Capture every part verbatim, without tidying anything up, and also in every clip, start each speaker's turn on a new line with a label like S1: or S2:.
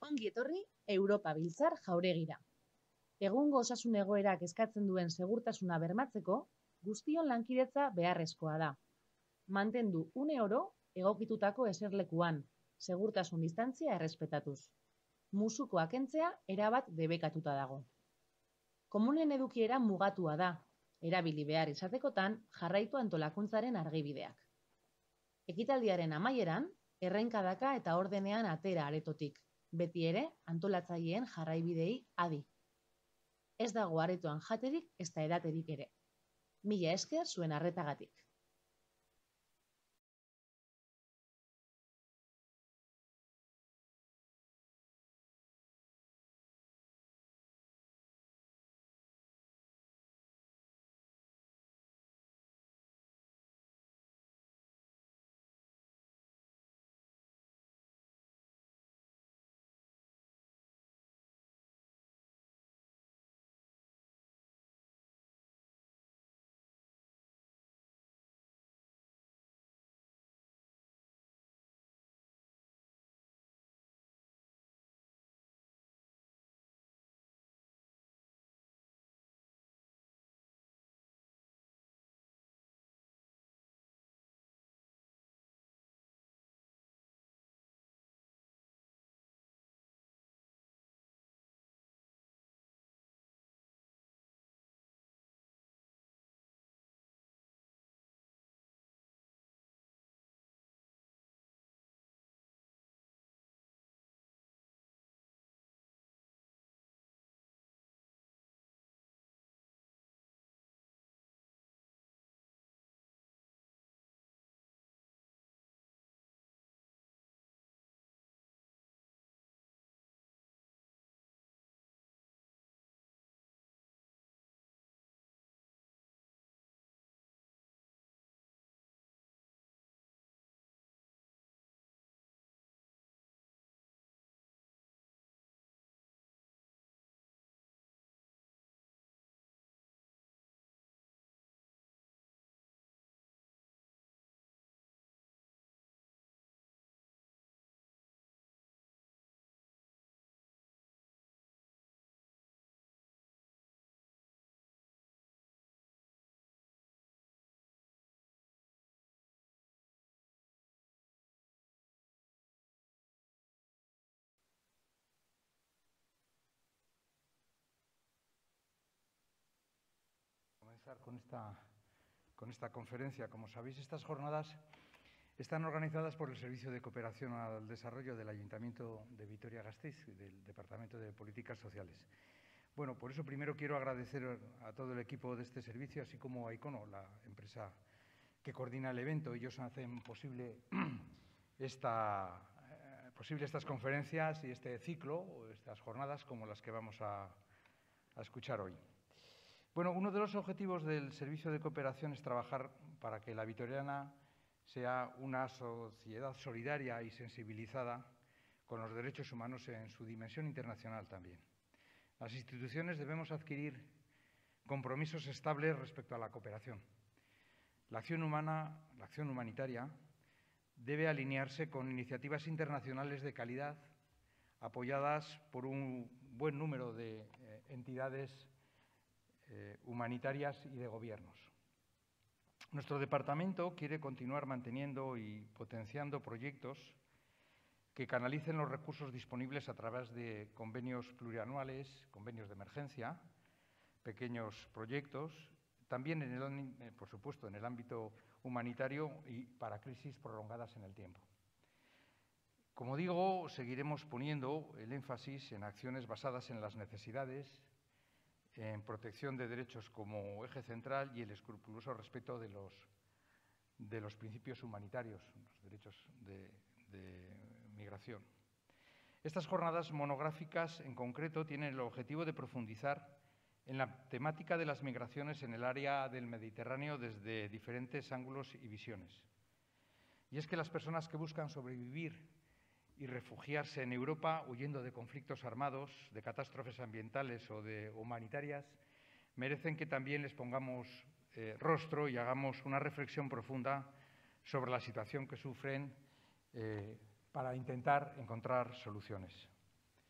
S1: Ongi etorri Europa Biltzar jauregira. Egungo osasun egoerak eskatzen duen segurtasuna bermatzeko, guztion lankidetza beharrezkoa da. Mantendu une oro egokitutako eserlekuan, segurtasun distantzia errespetatuz. Musukoa kentzea erabat debekatuta dago. Komunen edukiera mugatua da, erabili behar izatekotan jarraitu antolakuntzaren argibideak. Ekitaldiaren amaieran, errenkadaka eta ordenean atera aretotik, beti ere antolatzaileen jarraibidei adi. Ez dago aretoan jaterik ezta edaterik ere. Mila esker zuen arretagatik.
S2: Con esta, con esta conferencia. Como sabéis, estas jornadas están organizadas por el Servicio de Cooperación al Desarrollo del Ayuntamiento de Vitoria-Gasteiz y del Departamento de Políticas Sociales. Bueno, por eso primero quiero agradecer a todo el equipo de este servicio, así como a Icono, la empresa que coordina el evento. Ellos hacen posible, esta, eh, posible estas conferencias y este ciclo, o estas jornadas como las que vamos a, a escuchar hoy. Bueno, uno de los objetivos del Servicio de Cooperación es trabajar para que la vitoriana sea una sociedad solidaria y sensibilizada con los derechos humanos en su dimensión internacional también. Las instituciones debemos adquirir compromisos estables respecto a la cooperación. La acción humana, la acción humanitaria, debe alinearse con iniciativas internacionales de calidad apoyadas por un buen número de eh, entidades Eh, humanitarias y de gobiernos. Nuestro departamento quiere continuar manteniendo y potenciando proyectos que canalicen los recursos disponibles a través de convenios plurianuales, convenios de emergencia, pequeños proyectos, también, en el, por supuesto, en el ámbito humanitario y para crisis prolongadas en el tiempo. Como digo, seguiremos poniendo el énfasis en acciones basadas en las necesidades, en protección de derechos como eje central y el escrupuloso respeto de los, de los principios humanitarios, los derechos de, de migración. Estas jornadas monográficas, en concreto, tienen el objetivo de profundizar en la temática de las migraciones en el área del Mediterráneo desde diferentes ángulos y visiones. Y es que las personas que buscan sobrevivir y refugiarse en Europa huyendo de conflictos armados, de catástrofes ambientales o de humanitarias, merecen que también les pongamos eh, rostro y hagamos una reflexión profunda sobre la situación que sufren eh, para intentar encontrar soluciones.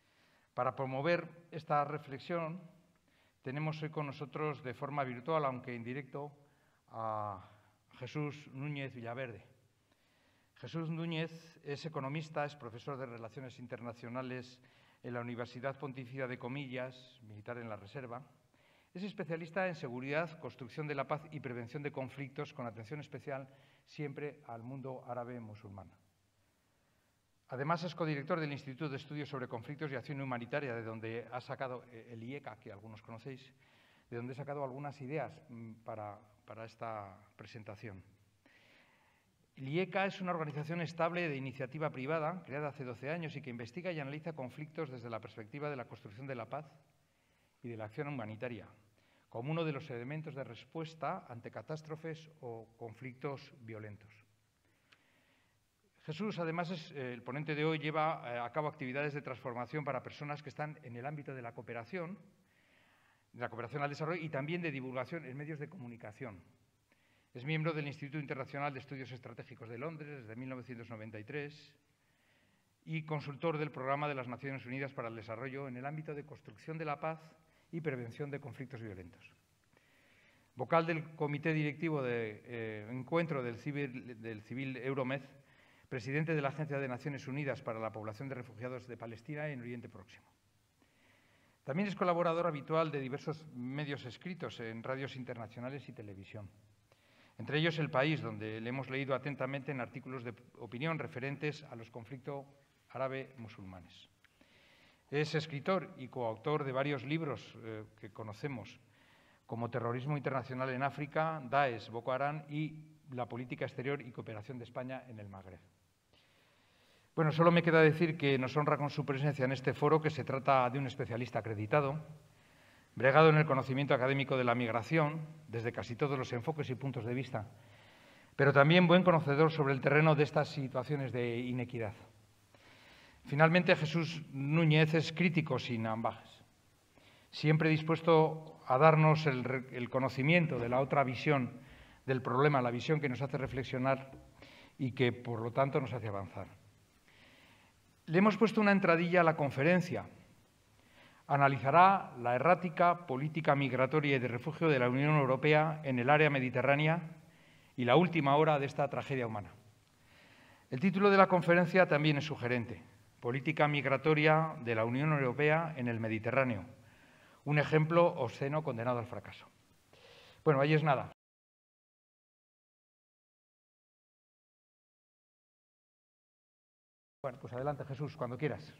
S2: Para promover esta reflexión, tenemos hoy con nosotros de forma virtual, aunque en directo, a Jesús Núñez Villaverde. Jesús Núñez es economista, es profesor de Relaciones Internacionales en la Universidad Pontificia de Comillas, militar en la Reserva. Es especialista en seguridad, construcción de la paz y prevención de conflictos, con atención especial siempre al mundo árabe musulmán. Además, es codirector del Instituto de Estudios sobre Conflictos y Acción Humanitaria, de donde ha sacado el I E C A, que algunos conocéis, de donde he sacado algunas ideas para, para esta presentación. El I E C A es una organización estable de iniciativa privada, creada hace doce años y que investiga y analiza conflictos desde la perspectiva de la construcción de la paz y de la acción humanitaria, como uno de los elementos de respuesta ante catástrofes o conflictos violentos. Jesús, además, es eh, el ponente de hoy, lleva eh, a cabo actividades de transformación para personas que están en el ámbito de la cooperación, de la cooperación al desarrollo y también de divulgación en medios de comunicación. Es miembro del Instituto Internacional de Estudios Estratégicos de Londres desde mil novecientos noventa y tres y consultor del Programa de las Naciones Unidas para el Desarrollo en el ámbito de construcción de la paz y prevención de conflictos violentos. Vocal del Comité Directivo de eh, Encuentro del Civil, del Civil Euromed, presidente de la Agencia de Naciones Unidas para la Población de Refugiados de Palestina en Oriente Próximo. También es colaborador habitual de diversos medios escritos en radios internacionales y televisión. Entre ellos El País, donde le hemos leído atentamente en artículos de opinión referentes a los conflictos árabe-musulmanes. Es escritor y coautor de varios libros eh, que conocemos, como Terrorismo Internacional en África, Daesh, Boko Haram y La Política Exterior y Cooperación de España en el Magreb. Bueno, solo me queda decir que nos honra con su presencia en este foro, que se trata de un especialista acreditado, bregado en el conocimiento académico de la migración, desde casi todos los enfoques y puntos de vista, pero también buen conocedor sobre el terreno de estas situaciones de inequidad. Finalmente, Jesús Núñez es crítico sin ambajes, siempre dispuesto a darnos el, el conocimiento de la otra visión del problema, la visión que nos hace reflexionar y que, por lo tanto, nos hace avanzar. Le hemos puesto una entradilla a la conferencia. Analizará la errática política migratoria y de refugio de la Unión Europea en el área mediterránea y la última hora de esta tragedia humana. El título de la conferencia también es sugerente: Política migratoria de la Unión Europea en el Mediterráneo. Un ejemplo obsceno condenado al fracaso. Bueno, ahí es nada. Bueno, pues adelante, Jesús, cuando quieras.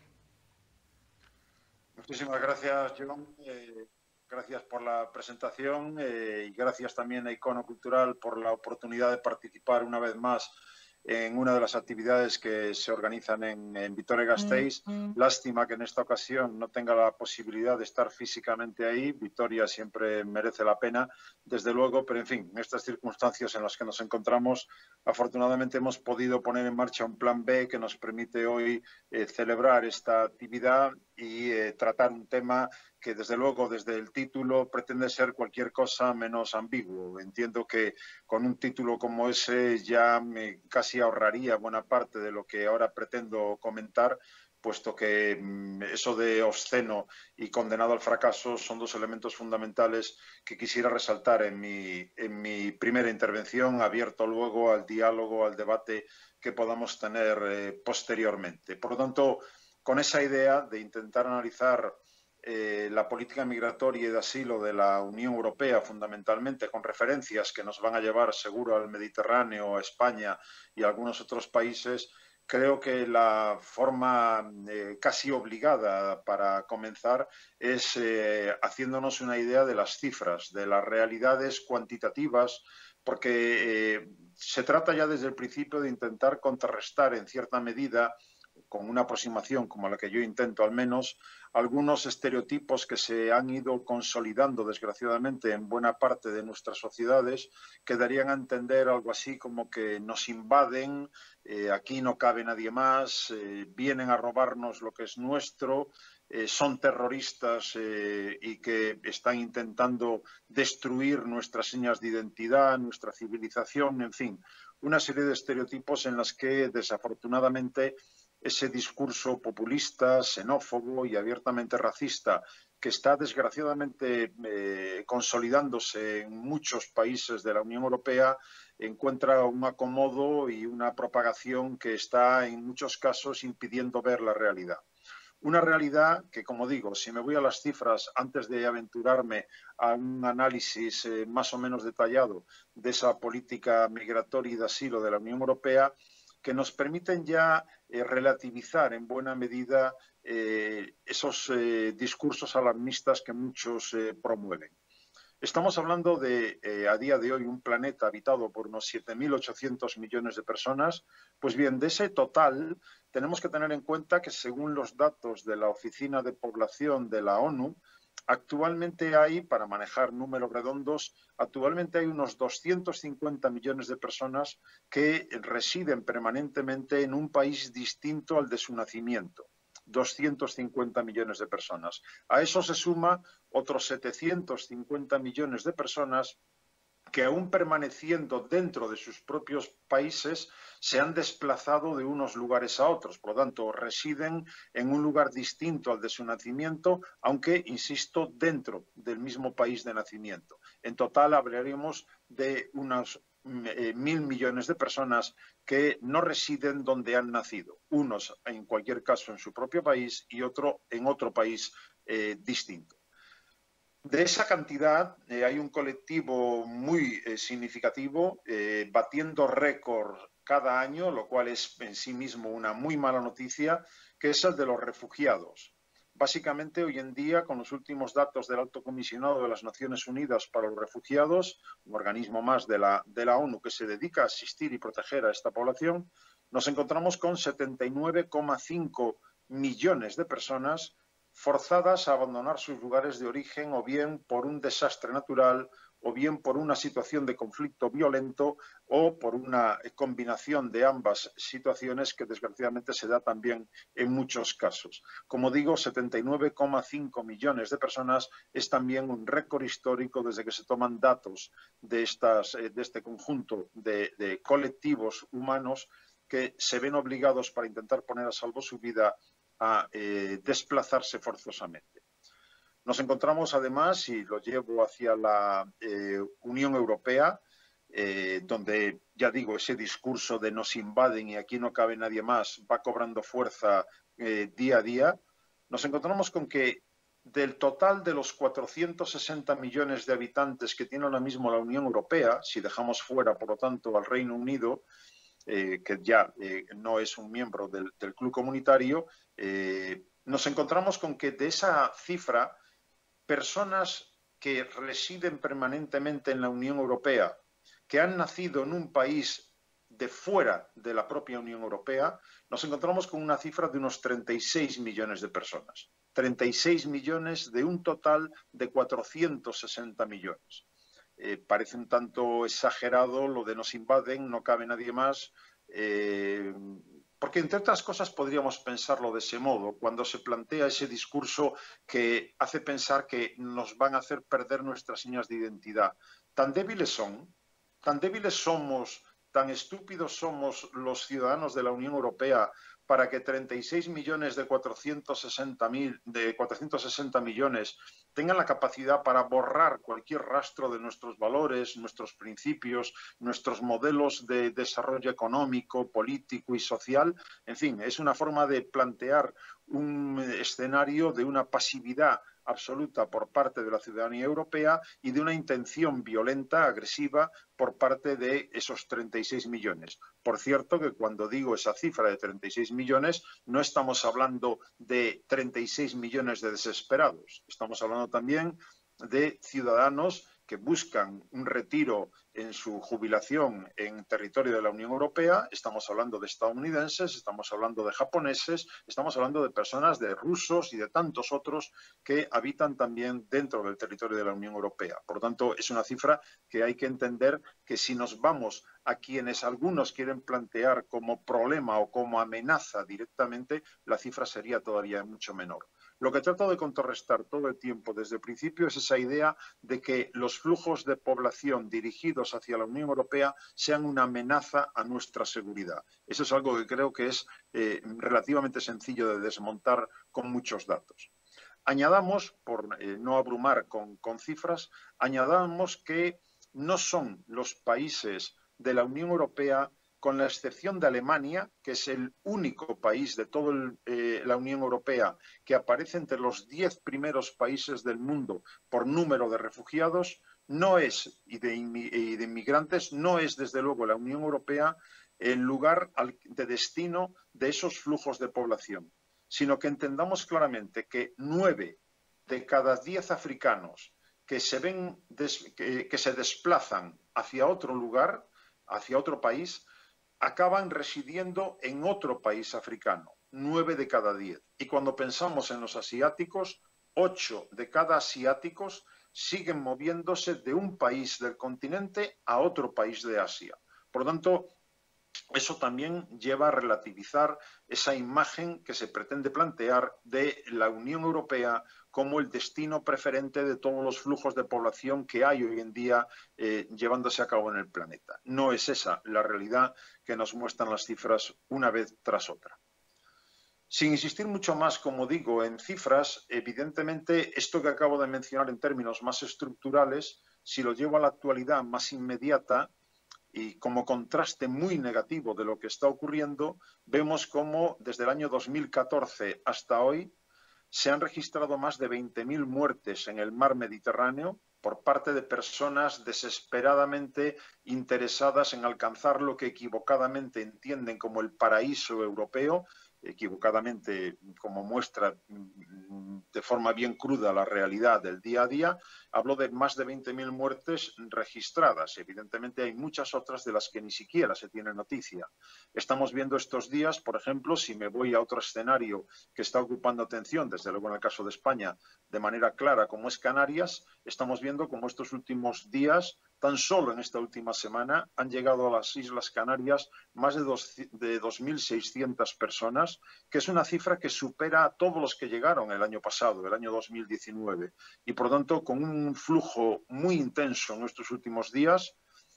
S3: Muchísimas gracias, John. Eh, gracias por la presentación eh, y gracias también a Icono Cultural por la oportunidad de participar una vez más en una de las actividades que se organizan en, en Vitoria-Gasteiz. Mm-hmm. Lástima que en esta ocasión no tenga la posibilidad de estar físicamente ahí. Vitoria siempre merece la pena, desde luego, pero en fin, en estas circunstancias en las que nos encontramos, afortunadamente hemos podido poner en marcha un plan B que nos permite hoy eh, celebrar esta actividad y eh, tratar un tema que, desde luego, desde el título pretende ser cualquier cosa menos ambiguo. Entiendo que con un título como ese ya me casi ahorraría buena parte de lo que ahora pretendo comentar, puesto que mmm, eso de obsceno y condenado al fracaso son dos elementos fundamentales que quisiera resaltar en mi, en mi primera intervención, abierto luego al diálogo, al debate que podamos tener eh, posteriormente. Por lo tanto, con esa idea de intentar analizar eh, la política migratoria y de asilo de la Unión Europea, fundamentalmente con referencias que nos van a llevar seguro al Mediterráneo, a España y a algunos otros países, creo que la forma eh, casi obligada para comenzar es eh, haciéndonos una idea de las cifras, de las realidades cuantitativas, porque eh, se trata ya desde el principio de intentar contrarrestar en cierta medida, con una aproximación como la que yo intento al menos, algunos estereotipos que se han ido consolidando desgraciadamente en buena parte de nuestras sociedades, que darían a entender algo así como que nos invaden, eh, aquí no cabe nadie más, eh, vienen a robarnos lo que es nuestro, eh, son terroristas eh, y que están intentando destruir nuestras señas de identidad, nuestra civilización, en fin, una serie de estereotipos en las que desafortunadamente ese discurso populista, xenófobo y abiertamente racista que está desgraciadamente eh, consolidándose en muchos países de la Unión Europea, encuentra un acomodo y una propagación que está en muchos casos impidiendo ver la realidad. Una realidad que, como digo, si me voy a las cifras antes de aventurarme a un análisis eh, más o menos detallado de esa política migratoria y de asilo de la Unión Europea, que nos permiten ya eh, relativizar en buena medida eh, esos eh, discursos alarmistas que muchos eh, promueven. Estamos hablando de, eh, a día de hoy, un planeta habitado por unos siete mil ochocientos millones de personas. Pues bien, de ese total tenemos que tener en cuenta que, según los datos de la Oficina de Población de la ONU, actualmente hay, para manejar números redondos, actualmente hay unos doscientos cincuenta millones de personas que residen permanentemente en un país distinto al de su nacimiento. doscientos cincuenta millones de personas. A eso se suma otros setecientos cincuenta millones de personas que, aún permaneciendo dentro de sus propios países, se han desplazado de unos lugares a otros. Por lo tanto, residen en un lugar distinto al de su nacimiento, aunque, insisto, dentro del mismo país de nacimiento. En total, hablaríamos de unos eh, mil millones de personas que no residen donde han nacido. Unos, en cualquier caso, en su propio país y otro en otro país eh, distinto. De esa cantidad eh, hay un colectivo muy eh, significativo, eh, batiendo récords cada año, lo cual es en sí mismo una muy mala noticia, que es el de los refugiados. Básicamente, hoy en día, con los últimos datos del Alto Comisionado de las Naciones Unidas para los Refugiados, un organismo más de la, de la ONU que se dedica a asistir y proteger a esta población, nos encontramos con setenta y nueve coma cinco millones de personas forzadas a abandonar sus lugares de origen, o bien por un desastre natural, o bien por una situación de conflicto violento, o por una combinación de ambas situaciones que desgraciadamente se da también en muchos casos. Como digo, setenta y nueve coma cinco millones de personas es también un récord histórico desde que se toman datos de, estas, de este conjunto de, de colectivos humanos que se ven obligados, para intentar poner a salvo su vida, a eh, desplazarse forzosamente. Nos encontramos además, y lo llevo hacia la eh, Unión Europea, eh, donde, ya digo, ese discurso de nos invaden y aquí no cabe nadie más va cobrando fuerza eh, día a día. Nos encontramos con que del total de los cuatrocientos sesenta millones de habitantes que tiene ahora mismo la Unión Europea, si dejamos fuera, por lo tanto, al Reino Unido, Eh, que ya eh, no es un miembro del, del club comunitario, eh, nos encontramos con que de esa cifra, personas que residen permanentemente en la Unión Europea, que han nacido en un país de fuera de la propia Unión Europea, nos encontramos con una cifra de unos treinta y seis millones de personas. treinta y seis millones de un total de cuatrocientos sesenta millones. Eh, parece un tanto exagerado lo de nos invaden, no cabe nadie más, eh, porque entre otras cosas podríamos pensarlo de ese modo, cuando se plantea ese discurso que hace pensar que nos van a hacer perder nuestras señas de identidad. Tan débiles son, tan débiles somos, tan estúpidos somos los ciudadanos de la Unión Europea para que treinta y seis millones de cuatrocientos sesenta millones tengan la capacidad para borrar cualquier rastro de nuestros valores, nuestros principios, nuestros modelos de desarrollo económico, político y social. En fin, es una forma de plantear un escenario de una pasividad absoluta por parte de la ciudadanía europea y de una intención violenta, agresiva, por parte de esos treinta y seis millones. Por cierto, que cuando digo esa cifra de treinta y seis millones, no estamos hablando de treinta y seis millones de desesperados. Estamos hablando también de ciudadanos que buscan un retiro en su jubilación en territorio de la Unión Europea. Estamos hablando de estadounidenses, estamos hablando de japoneses, estamos hablando de personas, de rusos y de tantos otros que habitan también dentro del territorio de la Unión Europea. Por lo tanto, es una cifra que hay que entender que, si nos vamos a quienes algunos quieren plantear como problema o como amenaza directamente, la cifra sería todavía mucho menor. Lo que trato de contrarrestar todo el tiempo desde el principio es esa idea de que los flujos de población dirigidos hacia la Unión Europea sean una amenaza a nuestra seguridad. Eso es algo que creo que es eh, relativamente sencillo de desmontar con muchos datos. Añadamos, por eh, no abrumar con, con cifras, añadamos que no son los países de la Unión Europea, con la excepción de Alemania, que es el único país de toda eh, la Unión Europea que aparece entre los diez primeros países del mundo por número de refugiados, no es, y de, y de inmigrantes, no es desde luego la Unión Europea el lugar de destino de esos flujos de población, sino que entendamos claramente que nueve de cada diez africanos que se ven des, que, que se desplazan hacia otro lugar, hacia otro país, acaban residiendo en otro país africano, nueve de cada diez. Y cuando pensamos en los asiáticos, ocho de cada asiáticos siguen moviéndose de un país del continente a otro país de Asia. Por lo tanto, eso también lleva a relativizar esa imagen que se pretende plantear de la Unión Europea como el destino preferente de todos los flujos de población que hay hoy en día eh, llevándose a cabo en el planeta. No es esa la realidad que nos muestran las cifras una vez tras otra. Sin insistir mucho más, como digo, en cifras, evidentemente esto que acabo de mencionar en términos más estructurales, si lo llevo a la actualidad más inmediata, y como contraste muy negativo de lo que está ocurriendo, vemos cómo desde el año dos mil catorce hasta hoy se han registrado más de veinte mil muertes en el mar Mediterráneo por parte de personas desesperadamente interesadas en alcanzar lo que equivocadamente entienden como el paraíso europeo, equivocadamente como muestra de forma bien cruda la realidad del día a día. Hablo de más de veinte mil muertes registradas. Evidentemente hay muchas otras de las que ni siquiera se tiene noticia. Estamos viendo estos días, por ejemplo, si me voy a otro escenario que está ocupando atención, desde luego en el caso de España, de manera clara, como es Canarias, estamos viendo como estos últimos días, tan solo en esta última semana, han llegado a las Islas Canarias más de, dos, de dos mil seiscientas personas, que es una cifra que supera a todos los que llegaron el año pasado, el año dos mil diecinueve. Y por lo tanto, con un flujo muy intenso en estos últimos días,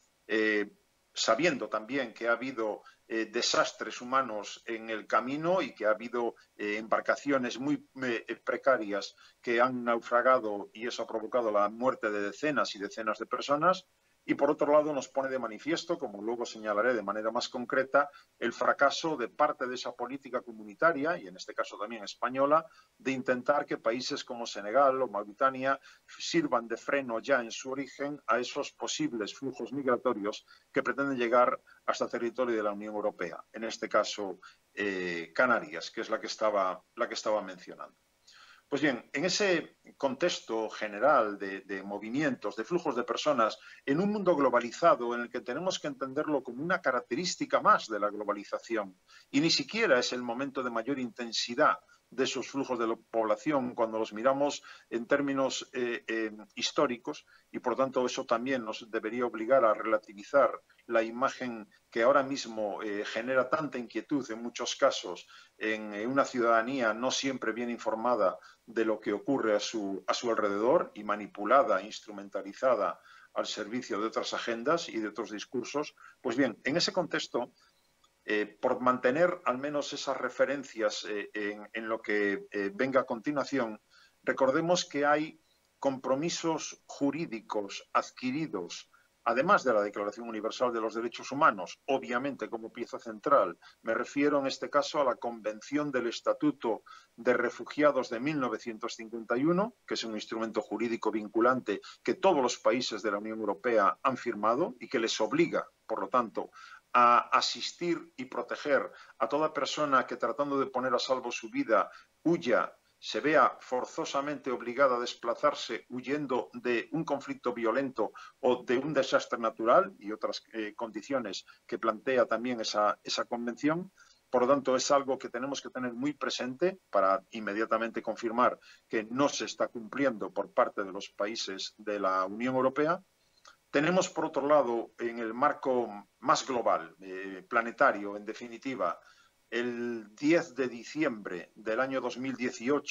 S3: eh, sabiendo también que ha habido eh, desastres humanos en el camino y que ha habido eh, embarcaciones muy eh, precarias que han naufragado y eso ha provocado la muerte de decenas y decenas de personas. Y por otro lado nos pone de manifiesto, como luego señalaré de manera más concreta, el fracaso de parte de esa política comunitaria, y en este caso también española, de intentar que países como Senegal o Mauritania sirvan de freno ya en su origen a esos posibles flujos migratorios que pretenden llegar hasta territorio de la Unión Europea, en este caso eh, Canarias, que es la que estaba, la que estaba mencionando. Pues bien, en ese contexto general de, de movimientos, de flujos de personas, en un mundo globalizado en el que tenemos que entenderlo como una característica más de la globalización, y ni siquiera es el momento de mayor intensidad de esos flujos de la población cuando los miramos en términos eh, eh, históricos, y por tanto eso también nos debería obligar a relativizar la imagen que ahora mismo eh, genera tanta inquietud en muchos casos en eh, una ciudadanía no siempre bien informada de lo que ocurre a su, a su alrededor y manipulada, instrumentalizada al servicio de otras agendas y de otros discursos. Pues bien, en ese contexto, Eh, por mantener al menos esas referencias eh, en, en lo que eh, venga a continuación, recordemos que hay compromisos jurídicos adquiridos, además de la Declaración Universal de los Derechos Humanos, obviamente como pieza central. Me refiero en este caso a la Convención del Estatuto de Refugiados de mil novecientos cincuenta y uno, que es un instrumento jurídico vinculante que todos los países de la Unión Europea han firmado y que les obliga, por lo tanto, a asistir y proteger a toda persona que, tratando de poner a salvo su vida, huya, se vea forzosamente obligada a desplazarse huyendo de un conflicto violento o de un desastre natural y otras eh, condiciones que plantea también esa, esa convención. Por lo tanto, es algo que tenemos que tener muy presente para inmediatamente confirmar que no se está cumpliendo por parte de los países de la Unión Europea. Tenemos, por otro lado, en el marco más global, eh, planetario, en definitiva, el diez de diciembre del año dos mil dieciocho,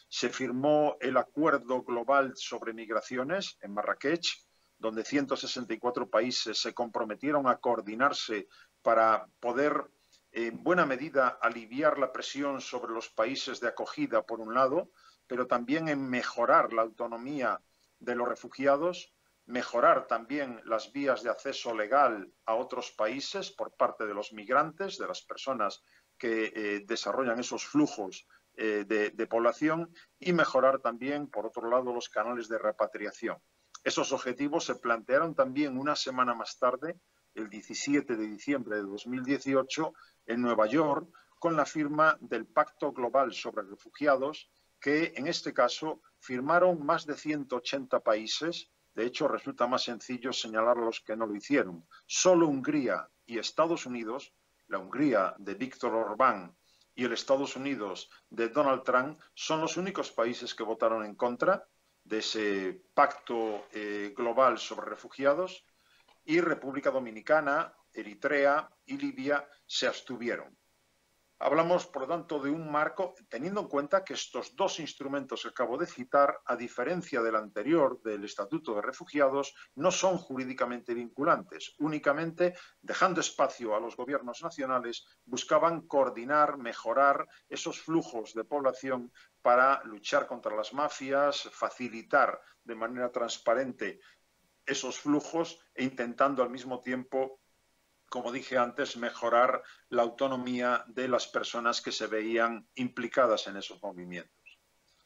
S3: se firmó el Acuerdo Global sobre Migraciones en Marrakech, donde ciento sesenta y cuatro países se comprometieron a coordinarse para poder, en buena medida, aliviar la presión sobre los países de acogida, por un lado, pero también en mejorar la autonomía de los refugiados, mejorar también las vías de acceso legal a otros países por parte de los migrantes, de las personas que eh, desarrollan esos flujos eh, de, de población, y mejorar también, por otro lado, los canales de repatriación. Esos objetivos se plantearon también una semana más tarde, el diecisiete de diciembre de dos mil dieciocho, en Nueva York, con la firma del Pacto Global sobre Refugiados, que en este caso firmaron más de ciento ochenta países. De hecho, resulta más sencillo señalar a los que no lo hicieron. Solo Hungría y Estados Unidos, la Hungría de Víctor Orbán y el Estados Unidos de Donald Trump, son los únicos países que votaron en contra de ese pacto eh, global sobre refugiados, y República Dominicana, Eritrea y Libia se abstuvieron. Hablamos, por lo tanto, de un marco, teniendo en cuenta que estos dos instrumentos que acabo de citar, a diferencia del anterior, del Estatuto de Refugiados, no son jurídicamente vinculantes. Únicamente, dejando espacio a los gobiernos nacionales, buscaban coordinar, mejorar esos flujos de población para luchar contra las mafias, facilitar de manera transparente esos flujos e intentando al mismo tiempo, como dije antes, mejorar la autonomía de las personas que se veían implicadas en esos movimientos.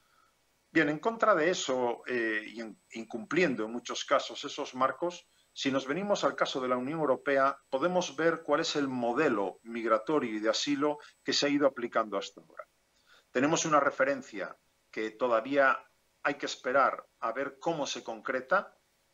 S3: Bien, en contra de eso, eh, y en, incumpliendo en muchos casos esos marcos, si nos venimos al caso de la Unión Europea, podemos ver cuál es el modelo migratorio y de asilo que se ha ido aplicando hasta ahora. Tenemos una referencia que todavía hay que esperar a ver cómo se concreta.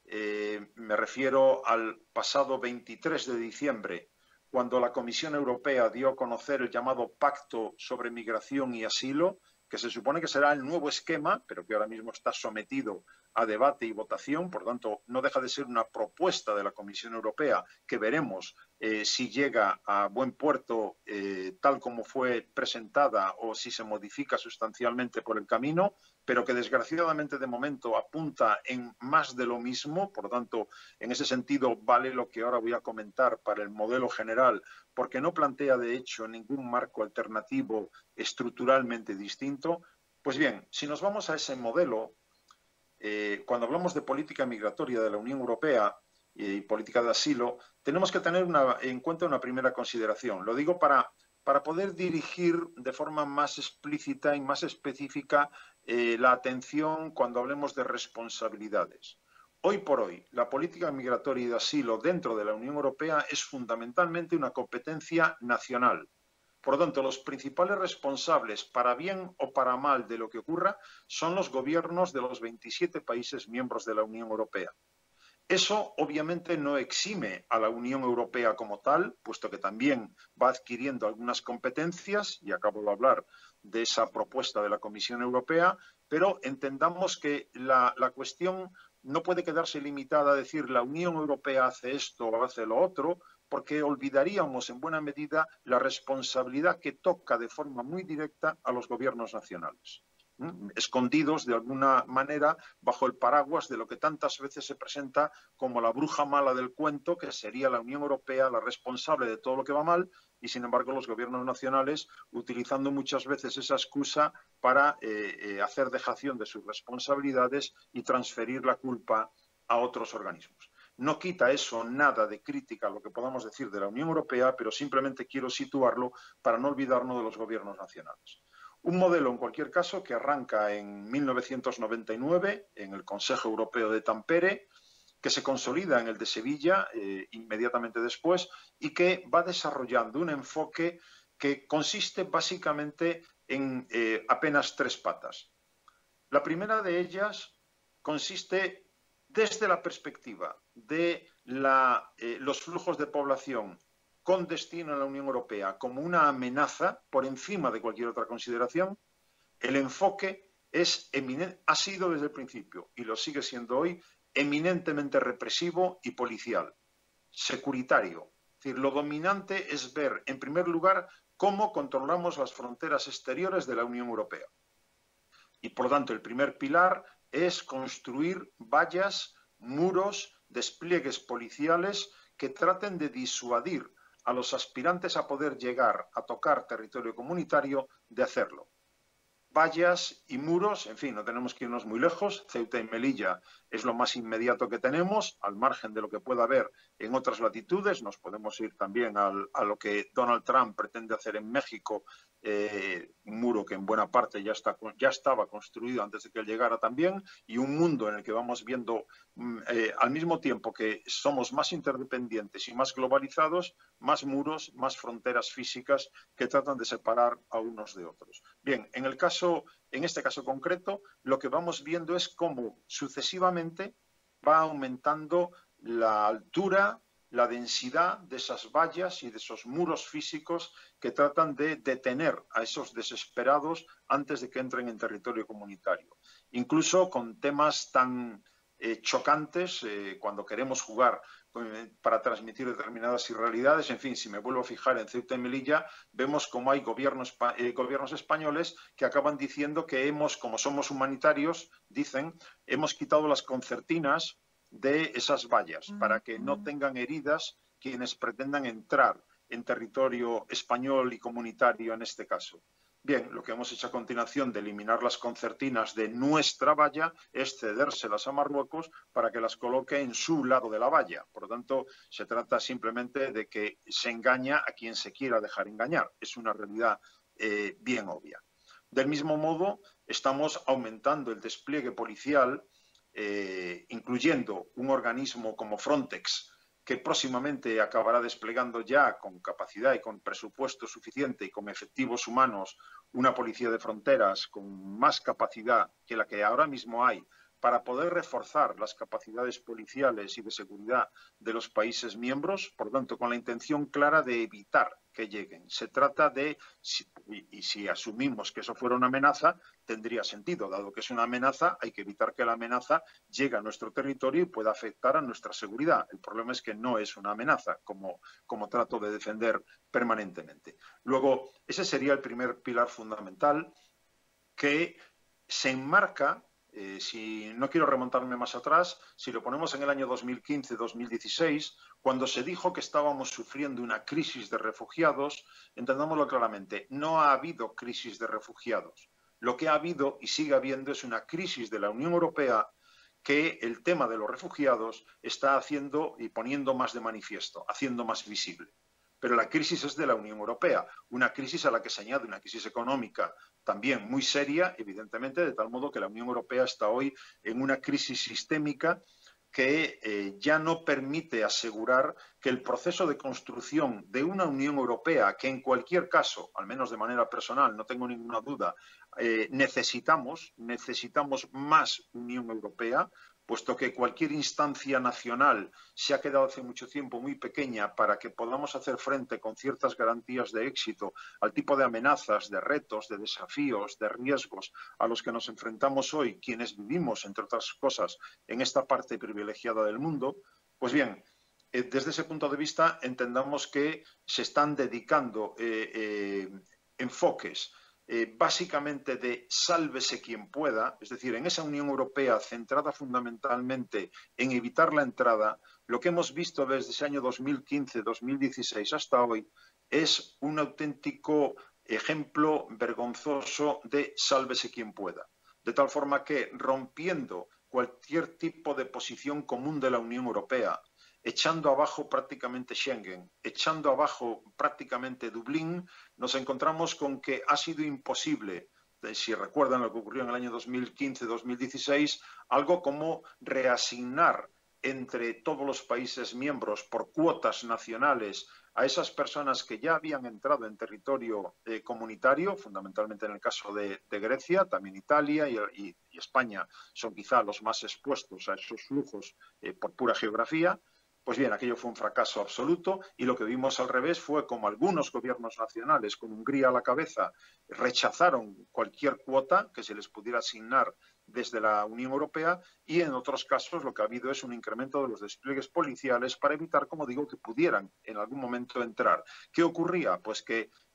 S3: Eh, me refiero al pasado veintitrés de diciembre, cuando la Comisión Europea dio a conocer el llamado Pacto sobre Migración y Asilo, que se supone que será el nuevo esquema, pero que ahora mismo está sometido a debate y votación. Por tanto, no deja de ser una propuesta de la Comisión Europea que veremos eh, si llega a buen puerto eh, tal como fue presentada o si se modifica sustancialmente por el camino, pero que desgraciadamente de momento apunta en más de lo mismo. Por lo tanto, en ese sentido vale lo que ahora voy a comentar para el modelo general, porque no plantea de hecho ningún marco alternativo estructuralmente distinto. Pues bien, si nos vamos a ese modelo, eh, cuando hablamos de política migratoria de la Unión Europea y política de asilo, tenemos que tener una, en cuenta una primera consideración. Lo digo para, para poder dirigir de forma más explícita y más específica eh, la atención cuando hablemos de responsabilidades. Hoy por hoy, la política migratoria y de asilo dentro de la Unión Europea es fundamentalmente una competencia nacional. Por lo tanto, los principales responsables, para bien o para mal de lo que ocurra, son los gobiernos de los veintisiete países miembros de la Unión Europea. Eso obviamente no exime a la Unión Europea como tal, puesto que también va adquiriendo algunas competencias, y acabo de hablar de esa propuesta de la Comisión Europea, pero entendamos que la, la cuestión no puede quedarse limitada a decir la Unión Europea hace esto o hace lo otro, porque olvidaríamos en buena medida la responsabilidad que toca de forma muy directa a los gobiernos nacionales, ¿eh? escondidos de alguna manera bajo el paraguas de lo que tantas veces se presenta como la bruja mala del cuento, que sería la Unión Europea la responsable de todo lo que va mal, y sin embargo los gobiernos nacionales utilizando muchas veces esa excusa para eh, eh, hacer dejación de sus responsabilidades y transferir la culpa a otros organismos. No quita eso nada de crítica a lo que podamos decir de la Unión Europea, pero simplemente quiero situarlo para no olvidarnos de los gobiernos nacionales. Un modelo, en cualquier caso, que arranca en mil novecientos noventa y nueve en el Consejo Europeo de Tampere, que se consolida en el de Sevilla eh, inmediatamente después y que va desarrollando un enfoque que consiste básicamente en eh, apenas tres patas. La primera de ellas consiste desde la perspectiva de la, eh, los flujos de población con destino a la Unión Europea como una amenaza por encima de cualquier otra consideración. El enfoque es eminente, ha sido desde el principio y lo sigue siendo hoy eminentemente represivo y policial, securitario. Es decir, lo dominante es ver, en primer lugar, cómo controlamos las fronteras exteriores de la Unión Europea. Y por lo tanto el primer pilar es construir vallas, muros, despliegues policiales que traten de disuadir a los aspirantes a poder llegar a tocar territorio comunitario de hacerlo. Vallas y muros, en fin, no tenemos que irnos muy lejos. Ceuta y Melilla es lo más inmediato que tenemos, al margen de lo que pueda haber en otras latitudes. Nos podemos ir también al, a lo que Donald Trump pretende hacer en México, eh, un muro que en buena parte ya, está, ya estaba construido antes de que él llegara también, y un mundo en el que vamos viendo, eh, al mismo tiempo que somos más interdependientes y más globalizados, más muros, más fronteras físicas que tratan de separar a unos de otros. Bien, en el caso, en este caso concreto, lo que vamos viendo es cómo sucesivamente va aumentando la altura, la densidad de esas vallas y de esos muros físicos que tratan de detener a esos desesperados antes de que entren en territorio comunitario. Incluso con temas tan eh, chocantes, eh, cuando queremos jugar para transmitir determinadas irrealidades. En fin, si me vuelvo a fijar en Ceuta y Melilla, vemos cómo hay gobiernos, eh, gobiernos españoles que acaban diciendo que hemos, como somos humanitarios, dicen, hemos quitado las concertinas de esas vallas para que no tengan heridas quienes pretendan entrar en territorio español y comunitario en este caso. Bien, lo que hemos hecho a continuación de eliminar las concertinas de nuestra valla es cedérselas a Marruecos para que las coloque en su lado de la valla. Por lo tanto, se trata simplemente de que se engaña a quien se quiera dejar engañar. Es una realidad eh, bien obvia. Del mismo modo, estamos aumentando el despliegue policial, eh, incluyendo un organismo como Frontex, que próximamente acabará desplegando ya con capacidad y con presupuesto suficiente y con efectivos humanos una policía de fronteras con más capacidad que la que ahora mismo hay para poder reforzar las capacidades policiales y de seguridad de los países miembros, por tanto, con la intención clara de evitar que lleguen. Se trata de, y si asumimos que eso fuera una amenaza, tendría sentido. Dado que es una amenaza, hay que evitar que la amenaza llegue a nuestro territorio y pueda afectar a nuestra seguridad. El problema es que no es una amenaza, como, como trato de defender permanentemente. Luego, ese sería el primer pilar fundamental que se enmarca. Eh, si no quiero remontarme más atrás, si lo ponemos en el año dos mil quince dos mil dieciséis, cuando se dijo que estábamos sufriendo una crisis de refugiados, entendámoslo claramente, no ha habido crisis de refugiados. Lo que ha habido y sigue habiendo es una crisis de la Unión Europea que el tema de los refugiados está haciendo y poniendo más de manifiesto, haciendo más visible. Pero la crisis es de la Unión Europea, una crisis a la que se añade una crisis económica también muy seria, evidentemente, de tal modo que la Unión Europea está hoy en una crisis sistémica que eh, ya no permite asegurar que el proceso de construcción de una Unión Europea, que en cualquier caso, al menos de manera personal, no tengo ninguna duda, eh, necesitamos, necesitamos más Unión Europea, puesto que cualquier instancia nacional se ha quedado hace mucho tiempo muy pequeña para que podamos hacer frente con ciertas garantías de éxito al tipo de amenazas, de retos, de desafíos, de riesgos a los que nos enfrentamos hoy quienes vivimos, entre otras cosas, en esta parte privilegiada del mundo. Pues bien, eh, desde ese punto de vista entendamos que se están dedicando eh, eh, enfoques Eh, básicamente de sálvese quien pueda, es decir, en esa Unión Europea centrada fundamentalmente en evitar la entrada, lo que hemos visto desde ese año dos mil quince dos mil dieciséis hasta hoy es un auténtico ejemplo vergonzoso de sálvese quien pueda. De tal forma que, rompiendo cualquier tipo de posición común de la Unión Europea, echando abajo prácticamente Schengen, echando abajo prácticamente Dublín, nos encontramos con que ha sido imposible, si recuerdan lo que ocurrió en el año dos mil quince dos mil dieciséis, algo como reasignar entre todos los países miembros por cuotas nacionales a esas personas que ya habían entrado en territorio eh, comunitario, fundamentalmente en el caso de, de Grecia, también Italia y, y, y España son quizá los más expuestos a esos flujos eh, por pura geografía. Pues bien, aquello fue un fracaso absoluto y lo que vimos al revés fue como algunos gobiernos nacionales, con Hungría a la cabeza, rechazaron cualquier cuota que se les pudiera asignar desde la Unión Europea y en otros casos lo que ha habido es un incremento de los despliegues policiales para evitar, como digo, que pudieran en algún momento entrar. ¿Qué ocurría? Pues que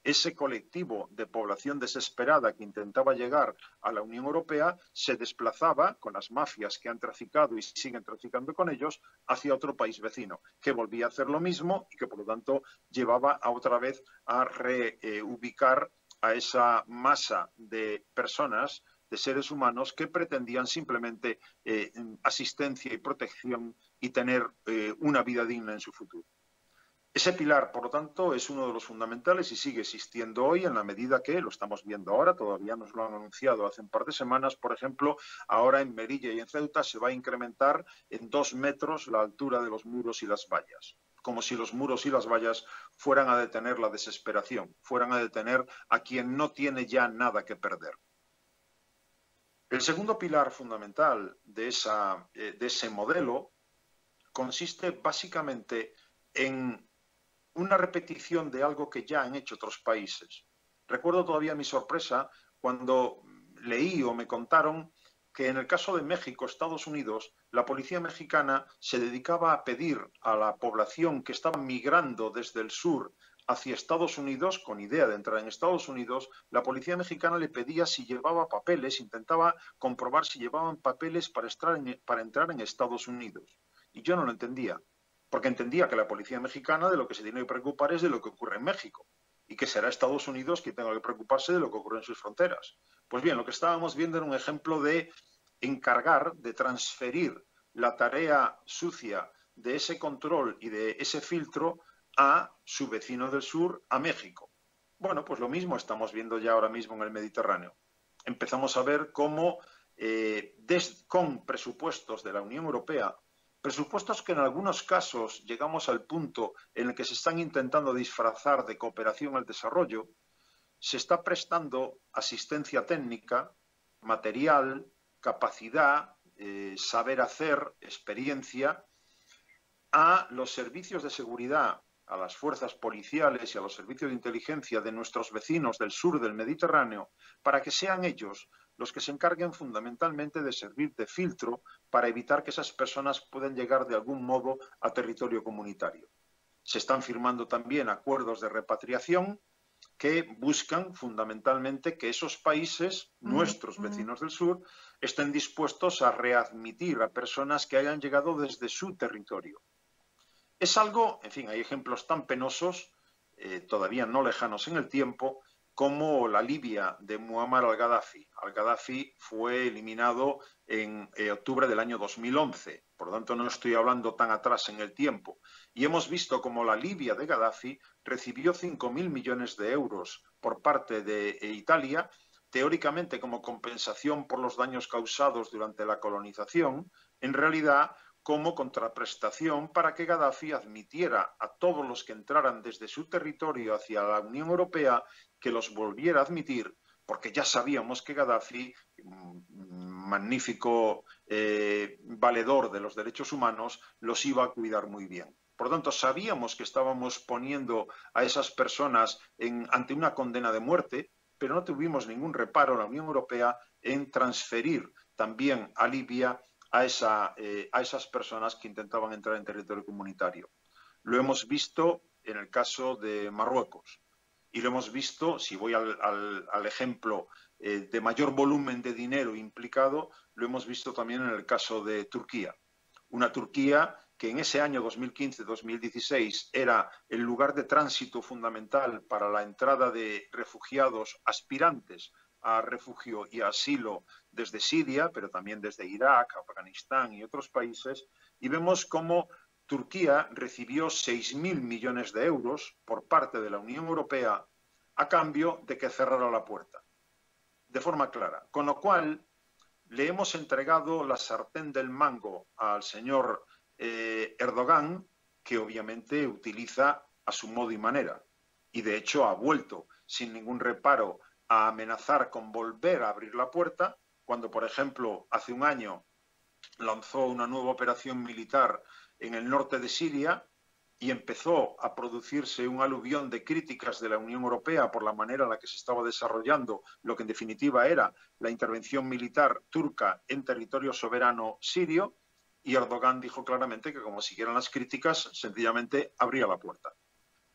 S3: ese colectivo de población desesperada que intentaba llegar a la Unión Europea se desplazaba con las mafias que han traficado y siguen traficando con ellos hacia otro país vecino, que volvía a hacer lo mismo y que por lo tanto llevaba a otra vez a reubicar a esa masa de personas, de seres humanos que pretendían simplemente eh, asistencia y protección y tener eh, una vida digna en su futuro. Ese pilar, por lo tanto, es uno de los fundamentales y sigue existiendo hoy en la medida que, lo estamos viendo ahora, todavía nos lo han anunciado hace un par de semanas, por ejemplo, ahora en Melilla y en Ceuta se va a incrementar en dos metros la altura de los muros y las vallas, como si los muros y las vallas fueran a detener la desesperación, fueran a detener a quien no tiene ya nada que perder. El segundo pilar fundamental de, esa, de ese modelo consiste básicamente en una repetición de algo que ya han hecho otros países. Recuerdo todavía mi sorpresa cuando leí o me contaron que en el caso de México, Estados Unidos, la policía mexicana se dedicaba a pedir a la población que estaba migrando desde el sur hacia Estados Unidos, con idea de entrar en Estados Unidos, la policía mexicana le pedía si llevaba papeles, intentaba comprobar si llevaban papeles para, estar en, para entrar en Estados Unidos. Y yo no lo entendía. Porque entendía que la policía mexicana de lo que se tiene que preocupar es de lo que ocurre en México y que será Estados Unidos quien tenga que preocuparse de lo que ocurre en sus fronteras. Pues bien, lo que estábamos viendo era un ejemplo de encargar, de transferir la tarea sucia de ese control y de ese filtro a su vecino del sur, a México. Bueno, pues lo mismo estamos viendo ya ahora mismo en el Mediterráneo. Empezamos a ver cómo eh, des, con presupuestos de la Unión Europea, presupuestos que en algunos casos llegamos al punto en el que se están intentando disfrazar de cooperación al desarrollo, se está prestando asistencia técnica, material, capacidad, eh, saber hacer, experiencia a los servicios de seguridad, a las fuerzas policiales y a los servicios de inteligencia de nuestros vecinos del sur del Mediterráneo, para que sean ellos los que se encarguen fundamentalmente de servir de filtro para evitar que esas personas puedan llegar de algún modo a territorio comunitario. Se están firmando también acuerdos de repatriación que buscan fundamentalmente que esos países, nuestros vecinos del sur, estén dispuestos a readmitir a personas que hayan llegado desde su territorio. Es algo, en fin, hay ejemplos tan penosos, eh, todavía no lejanos en el tiempo, como la Libia de Muammar al-Gaddafi. Al-Gaddafi fue eliminado en eh, octubre del año dos mil once, por lo tanto no estoy hablando tan atrás en el tiempo. Y hemos visto como la Libia de Gaddafi recibió cinco mil millones de euros por parte de eh, Italia, teóricamente como compensación por los daños causados durante la colonización, en realidad como contraprestación para que Gaddafi admitiera a todos los que entraran desde su territorio hacia la Unión Europea, que los volviera a admitir, porque ya sabíamos que Gaddafi, magnífico eh, valedor de los derechos humanos, los iba a cuidar muy bien. Por lo tanto, sabíamos que estábamos poniendo a esas personas en, ante una condena de muerte, pero no tuvimos ningún reparo en la Unión Europea en transferir también a Libia A, esa, eh, a esas personas que intentaban entrar en territorio comunitario. Lo hemos visto en el caso de Marruecos y lo hemos visto, si voy al, al, al ejemplo eh, de mayor volumen de dinero implicado, lo hemos visto también en el caso de Turquía. Una Turquía que en ese año dos mil quince dos mil dieciséis era el lugar de tránsito fundamental para la entrada de refugiados aspirantes a refugio y asilo desde Siria, pero también desde Irak, Afganistán y otros países, y vemos cómo Turquía recibió seis mil millones de euros por parte de la Unión Europea a cambio de que cerrara la puerta, de forma clara. Con lo cual, le hemos entregado la sartén del mango al señor eh, Erdogan, que obviamente utiliza a su modo y manera, y de hecho ha vuelto sin ningún reparo a amenazar con volver a abrir la puerta, cuando, por ejemplo, hace un año lanzó una nueva operación militar en el norte de Siria y empezó a producirse un aluvión de críticas de la Unión Europea por la manera en la que se estaba desarrollando lo que en definitiva era la intervención militar turca en territorio soberano sirio, y Erdogan dijo claramente que como siguieran las críticas, sencillamente abría la puerta.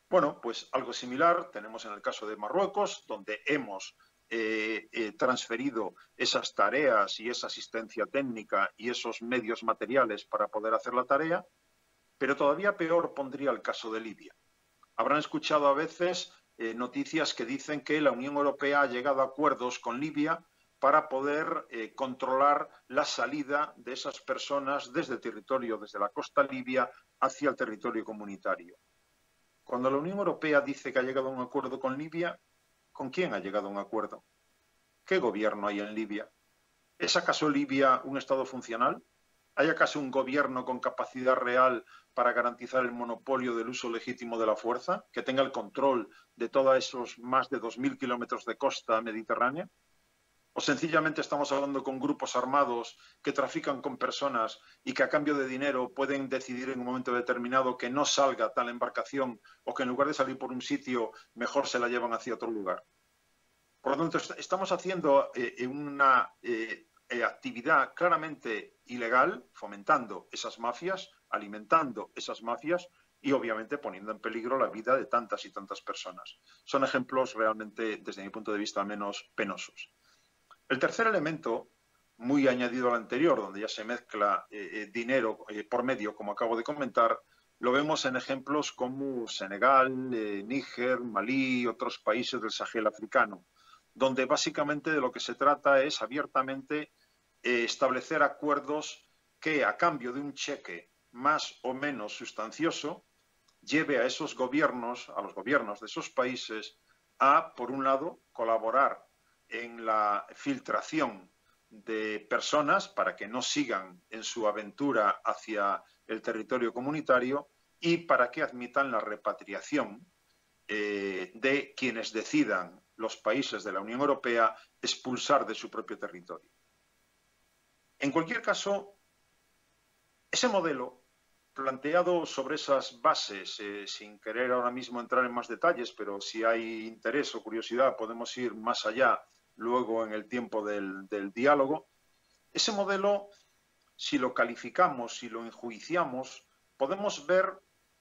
S3: Bueno, pues algo similar tenemos en el caso de Marruecos, donde hemos eh, eh, transferido esas tareas y esa asistencia técnica y esos medios materiales para poder hacer la tarea, pero todavía peor pondría el caso de Libia. Habrán escuchado a veces eh, noticias que dicen que la Unión Europea ha llegado a acuerdos con Libia para poder eh, controlar la salida de esas personas desde el territorio, desde la costa libia, hacia el territorio comunitario. Cuando la Unión Europea dice que ha llegado a un acuerdo con Libia, ¿con quién ha llegado a un acuerdo? ¿Qué gobierno hay en Libia? ¿Es acaso Libia un Estado funcional? ¿Hay acaso un gobierno con capacidad real para garantizar el monopolio del uso legítimo de la fuerza, que tenga el control de todos esos más de dos mil kilómetros de costa mediterránea? ¿O sencillamente estamos hablando con grupos armados que trafican con personas y que a cambio de dinero pueden decidir en un momento determinado que no salga tal embarcación o que en lugar de salir por un sitio mejor se la llevan hacia otro lugar? Por lo tanto, estamos haciendo eh, una eh, eh, actividad claramente ilegal, fomentando esas mafias, alimentando esas mafias y obviamente poniendo en peligro la vida de tantas y tantas personas. Son ejemplos realmente, desde mi punto de vista, menos penosos. El tercer elemento, muy añadido al anterior, donde ya se mezcla eh, eh, dinero eh, por medio, como acabo de comentar, lo vemos en ejemplos como Senegal, eh, Níger, Malí y otros países del Sahel africano, donde básicamente de lo que se trata es abiertamente eh, establecer acuerdos que a cambio de un cheque más o menos sustancioso lleve a esos gobiernos, a los gobiernos de esos países, a, por un lado, colaborar en la filtración de personas para que no sigan en su aventura hacia el territorio comunitario y para que admitan la repatriación eh, de quienes decidan los países de la Unión Europea expulsar de su propio territorio. En cualquier caso, ese modelo planteado sobre esas bases, eh, sin querer ahora mismo entrar en más detalles, pero si hay interés o curiosidad podemos ir más allá luego en el tiempo del, del diálogo. Ese modelo, si lo calificamos, si lo enjuiciamos, podemos ver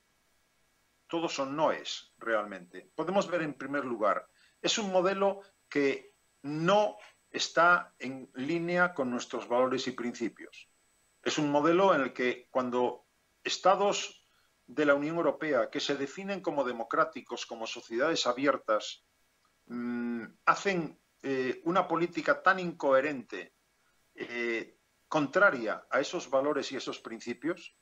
S3: todos son noes realmente. Podemos ver en primer lugar, es un modelo que no está en línea con nuestros valores y principios. Es un modelo en el que cuando estados de la Unión Europea que se definen como democráticos, como sociedades abiertas, mmm, hacen eh, una política tan incoherente, eh, contraria a esos valores y esos principios,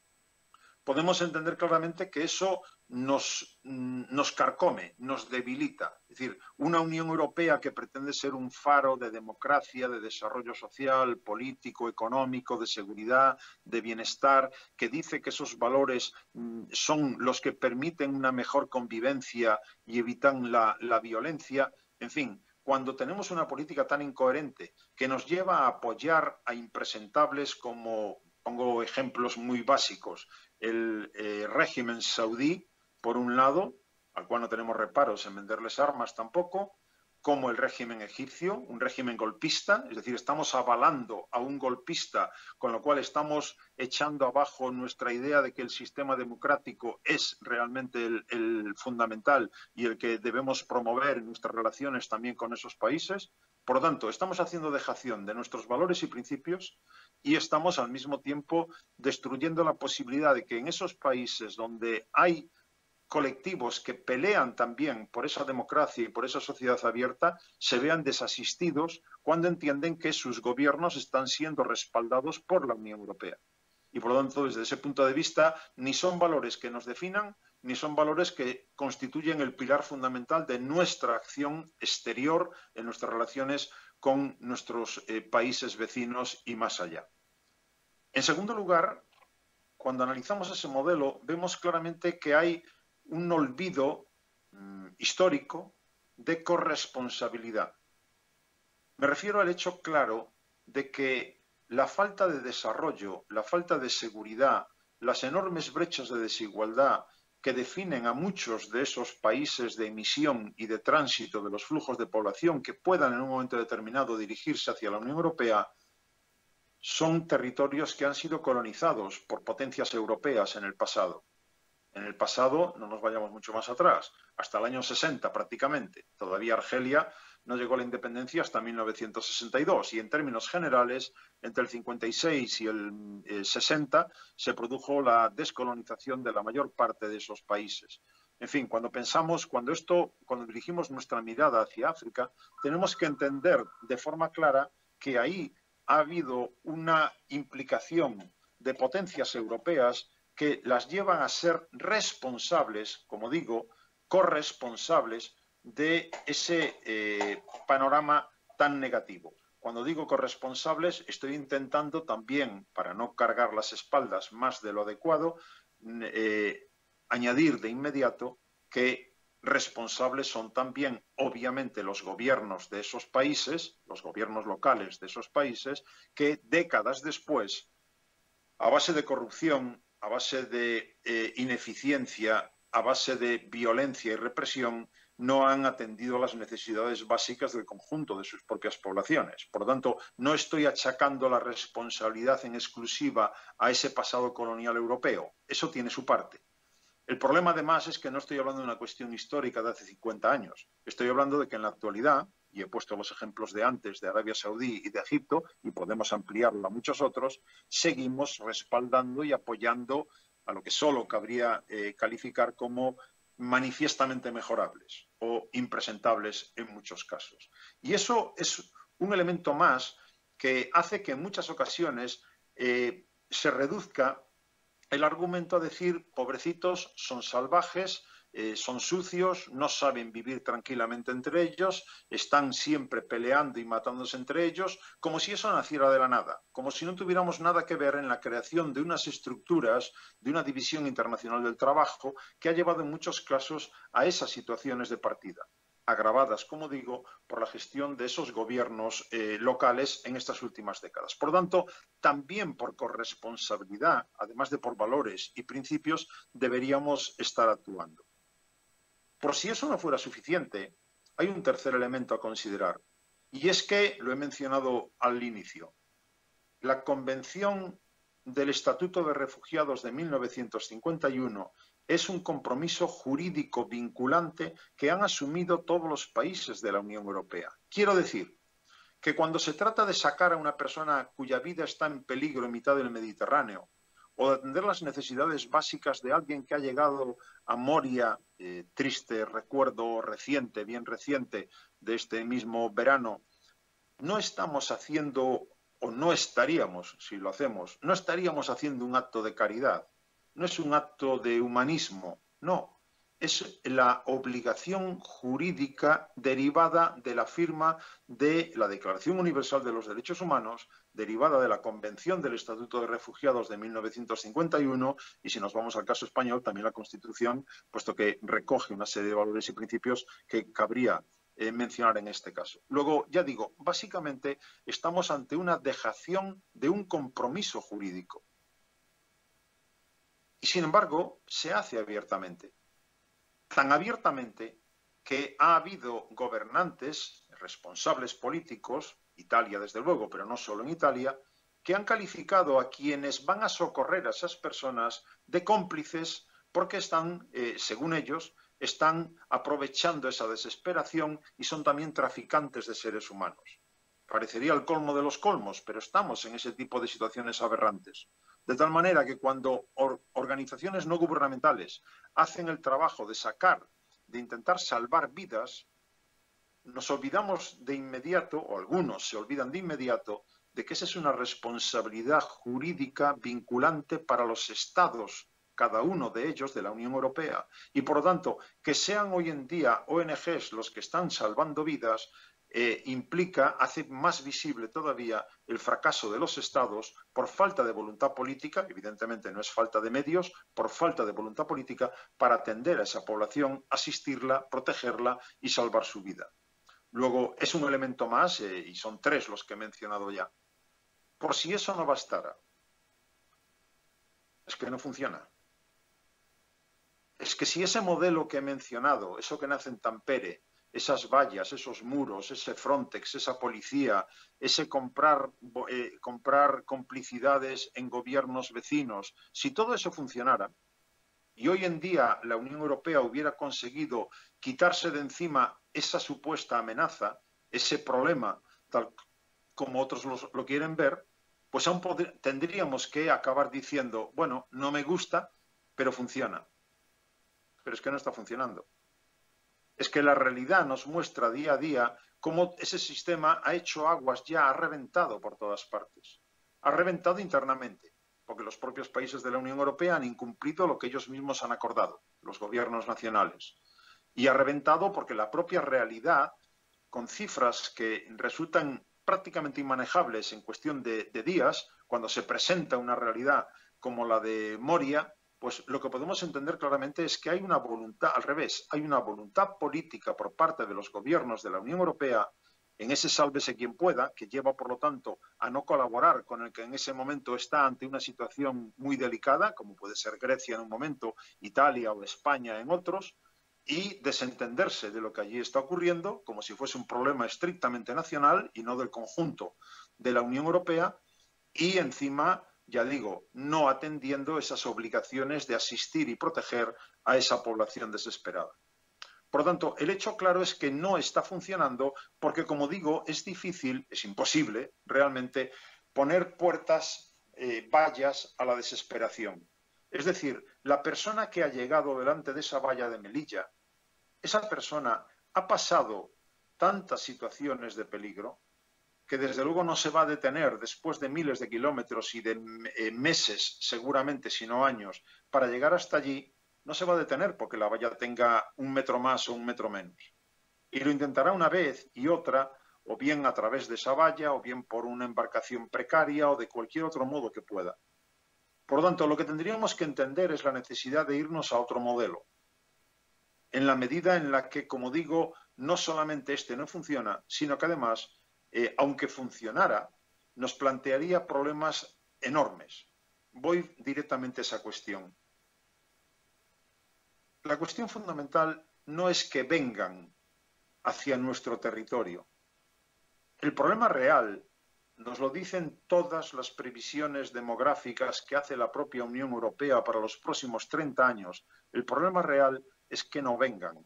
S3: podemos entender claramente que eso nos, nos carcome, nos debilita. Es decir, una Unión Europea que pretende ser un faro de democracia, de desarrollo social, político, económico, de seguridad, de bienestar, que dice que esos valores son los que permiten una mejor convivencia y evitan la, la violencia. En fin, cuando tenemos una política tan incoherente que nos lleva a apoyar a impresentables como, pongo ejemplos muy básicos, el eh, régimen saudí, por un lado, al cual no tenemos reparos en venderles armas tampoco, como el régimen egipcio, un régimen golpista, es decir, estamos avalando a un golpista, con lo cual estamos echando abajo nuestra idea de que el sistema democrático es realmente el, el fundamental y el que debemos promover en nuestras relaciones también con esos países. Por lo tanto, estamos haciendo dejación de nuestros valores y principios y estamos al mismo tiempo destruyendo la posibilidad de que en esos países donde hay colectivos que pelean también por esa democracia y por esa sociedad abierta se vean desasistidos cuando entienden que sus gobiernos están siendo respaldados por la Unión Europea. Y por lo tanto, desde ese punto de vista, ni son valores que nos definan, ni son valores que constituyen el pilar fundamental de nuestra acción exterior en nuestras relaciones con nuestros eh, países vecinos y más allá. En segundo lugar, cuando analizamos ese modelo, vemos claramente que hay un olvido mmm, histórico de corresponsabilidad. Me refiero al hecho claro de que la falta de desarrollo, la falta de seguridad, las enormes brechas de desigualdad que definen a muchos de esos países de emisión y de tránsito de los flujos de población que puedan en un momento determinado dirigirse hacia la Unión Europea, son territorios que han sido colonizados por potencias europeas en el pasado. En el pasado, no nos vayamos mucho más atrás, hasta el año sesenta prácticamente. Todavía Argelia no llegó a la independencia hasta mil novecientos sesenta y dos y en términos generales, entre el cincuenta y seis y el eh, sesenta se produjo la descolonización de la mayor parte de esos países. En fin, cuando pensamos, cuando esto, cuando dirigimos nuestra mirada hacia África, tenemos que entender de forma clara que ahí ha habido una implicación de potencias europeas que las llevan a ser responsables, como digo, corresponsables de ese eh, panorama tan negativo. Cuando digo corresponsables, estoy intentando también, para no cargar las espaldas más de lo adecuado, eh, añadir de inmediato que responsables son también, obviamente, los gobiernos de esos países, los gobiernos locales de esos países, que décadas después, a base de corrupción, a base de eh, ineficiencia, a base de violencia y represión, no han atendido las necesidades básicas del conjunto de sus propias poblaciones. Por lo tanto, no estoy achacando la responsabilidad en exclusiva a ese pasado colonial europeo. Eso tiene su parte. El problema, además, es que no estoy hablando de una cuestión histórica de hace cincuenta años. Estoy hablando de que en la actualidad, y he puesto los ejemplos de antes de Arabia Saudí y de Egipto, y podemos ampliarlo a muchos otros, seguimos respaldando y apoyando a lo que solo cabría eh, calificar como manifiestamente mejorables o impresentables en muchos casos. Y eso es un elemento más que hace que en muchas ocasiones eh, se reduzca el argumento a decir, pobrecitos, son salvajes, eh, son sucios, no saben vivir tranquilamente entre ellos, están siempre peleando y matándose entre ellos, como si eso naciera de la nada, como si no tuviéramos nada que ver en la creación de unas estructuras, de una división internacional del trabajo, que ha llevado en muchos casos a esas situaciones de partida, agravadas, como digo, por la gestión de esos gobiernos eh, locales en estas últimas décadas. Por lo tanto, también por corresponsabilidad, además de por valores y principios, deberíamos estar actuando. Por si eso no fuera suficiente, hay un tercer elemento a considerar, y es que, lo he mencionado al inicio, la Convención del Estatuto de Refugiados de mil novecientos cincuenta y uno es un compromiso jurídico vinculante que han asumido todos los países de la Unión Europea. Quiero decir que cuando se trata de sacar a una persona cuya vida está en peligro en mitad del Mediterráneo o de atender las necesidades básicas de alguien que ha llegado a Moria, eh, triste recuerdo reciente, bien reciente, de este mismo verano, no estamos haciendo, o no estaríamos, si lo hacemos, no estaríamos haciendo un acto de caridad. No es un acto de humanismo, no, es la obligación jurídica derivada de la firma de la Declaración Universal de los Derechos Humanos, derivada de la Convención del Estatuto de Refugiados de mil novecientos cincuenta y uno y, si nos vamos al caso español, también la Constitución, puesto que recoge una serie de valores y principios que cabría eh, mencionar en este caso. Luego, ya digo, básicamente estamos ante una dejación de un compromiso jurídico. Y, sin embargo, se hace abiertamente. Tan abiertamente que ha habido gobernantes, responsables políticos, Italia desde luego, pero no solo en Italia, que han calificado a quienes van a socorrer a esas personas de cómplices porque están, eh, según ellos, están aprovechando esa desesperación y son también traficantes de seres humanos. Parecería el colmo de los colmos, pero estamos en ese tipo de situaciones aberrantes. De tal manera que cuando or organizaciones no gubernamentales hacen el trabajo de sacar, de intentar salvar vidas, nos olvidamos de inmediato, o algunos se olvidan de inmediato, de que esa es una responsabilidad jurídica vinculante para los estados, cada uno de ellos de la Unión Europea. Y por lo tanto, que sean hoy en día O N Ges los que están salvando vidas, Eh, implica, hace más visible todavía el fracaso de los Estados por falta de voluntad política, evidentemente no es falta de medios, por falta de voluntad política para atender a esa población, asistirla, protegerla y salvar su vida. Luego, es un elemento más, eh, y son tres los que he mencionado ya. Por si eso no bastara, es que no funciona. Es que si ese modelo que he mencionado, eso que nace en Tampere, esas vallas, esos muros, ese Frontex, esa policía, ese comprar, eh, comprar complicidades en gobiernos vecinos, si todo eso funcionara, y hoy en día la Unión Europea hubiera conseguido quitarse de encima esa supuesta amenaza, ese problema, tal como otros lo, lo quieren ver, pues aún tendríamos que acabar diciendo, bueno, no me gusta, pero funciona. Pero es que no está funcionando. Es que la realidad nos muestra día a día cómo ese sistema ha hecho aguas ya, ha reventado por todas partes. Ha reventado internamente, porque los propios países de la Unión Europea han incumplido lo que ellos mismos han acordado, los gobiernos nacionales. Y ha reventado porque la propia realidad, con cifras que resultan prácticamente inmanejables en cuestión de, de días, cuando se presenta una realidad como la de Moria, pues lo que podemos entender claramente es que hay una voluntad, al revés, hay una voluntad política por parte de los gobiernos de la Unión Europea en ese sálvese quien pueda, que lleva, por lo tanto, a no colaborar con el que en ese momento está ante una situación muy delicada, como puede ser Grecia en un momento, Italia o España en otros, y desentenderse de lo que allí está ocurriendo, como si fuese un problema estrictamente nacional y no del conjunto de la Unión Europea, y encima, ya digo, no atendiendo esas obligaciones de asistir y proteger a esa población desesperada. Por lo tanto, el hecho claro es que no está funcionando porque, como digo, es difícil, es imposible realmente poner puertas, eh, vallas a la desesperación. Es decir, la persona que ha llegado delante de esa valla de Melilla, esa persona ha pasado tantas situaciones de peligro que desde luego no se va a detener después de miles de kilómetros y de eh, meses, seguramente, si no años, para llegar hasta allí. No se va a detener porque la valla tenga un metro más o un metro menos. Y lo intentará una vez y otra, o bien a través de esa valla, o bien por una embarcación precaria o de cualquier otro modo que pueda. Por lo tanto, lo que tendríamos que entender es la necesidad de irnos a otro modelo. En la medida en la que, como digo, no solamente este no funciona, sino que además, eh, aunque funcionara, nos plantearía problemas enormes. Voy directamente a esa cuestión. La cuestión fundamental no es que vengan hacia nuestro territorio. El problema real, nos lo dicen todas las previsiones demográficas que hace la propia Unión Europea para los próximos treinta años, el problema real es que no vengan.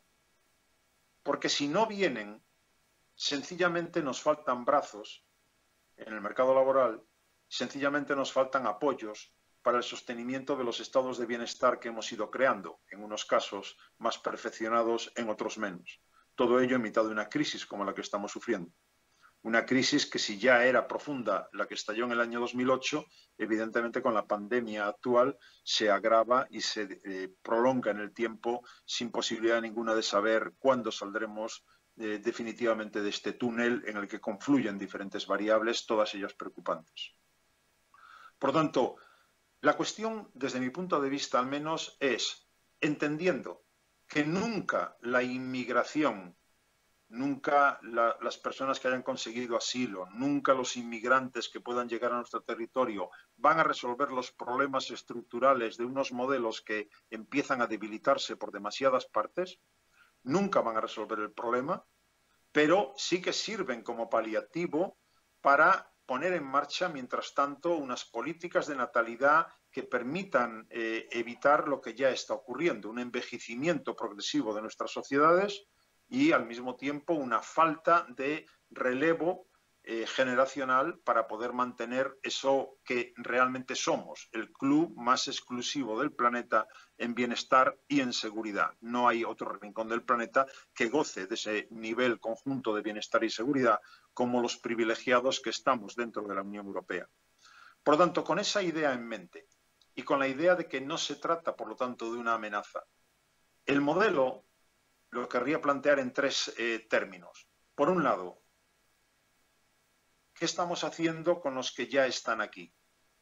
S3: Porque si no vienen, sencillamente nos faltan brazos en el mercado laboral, sencillamente nos faltan apoyos para el sostenimiento de los estados de bienestar que hemos ido creando, en unos casos más perfeccionados, en otros menos. Todo ello en mitad de una crisis como la que estamos sufriendo. Una crisis que, si ya era profunda la que estalló en el año dos mil ocho, evidentemente con la pandemia actual se agrava y se eh, prolonga en el tiempo sin posibilidad ninguna de saber cuándo saldremos eh, definitivamente de este túnel en el que confluyen diferentes variables, todas ellas preocupantes. Por lo tanto, la cuestión, desde mi punto de vista al menos, es, entendiendo que nunca la inmigración, nunca la, las personas que hayan conseguido asilo, nunca los inmigrantes que puedan llegar a nuestro territorio van a resolver los problemas estructurales de unos modelos que empiezan a debilitarse por demasiadas partes, nunca van a resolver el problema, pero sí que sirven como paliativo para poner en marcha, mientras tanto, unas políticas de natalidad que permitan eh, evitar lo que ya está ocurriendo, un envejecimiento progresivo de nuestras sociedades y, al mismo tiempo, una falta de relevo eh, generacional para poder mantener eso que realmente somos, el club más exclusivo del planeta en bienestar y en seguridad. No hay otro rincón del planeta que goce de ese nivel conjunto de bienestar y seguridad como los privilegiados que estamos dentro de la Unión Europea. Por lo tanto, con esa idea en mente y con la idea de que no se trata, por lo tanto, de una amenaza, el modelo lo querría plantear en tres eh, términos. Por un lado, ¿qué estamos haciendo con los que ya están aquí?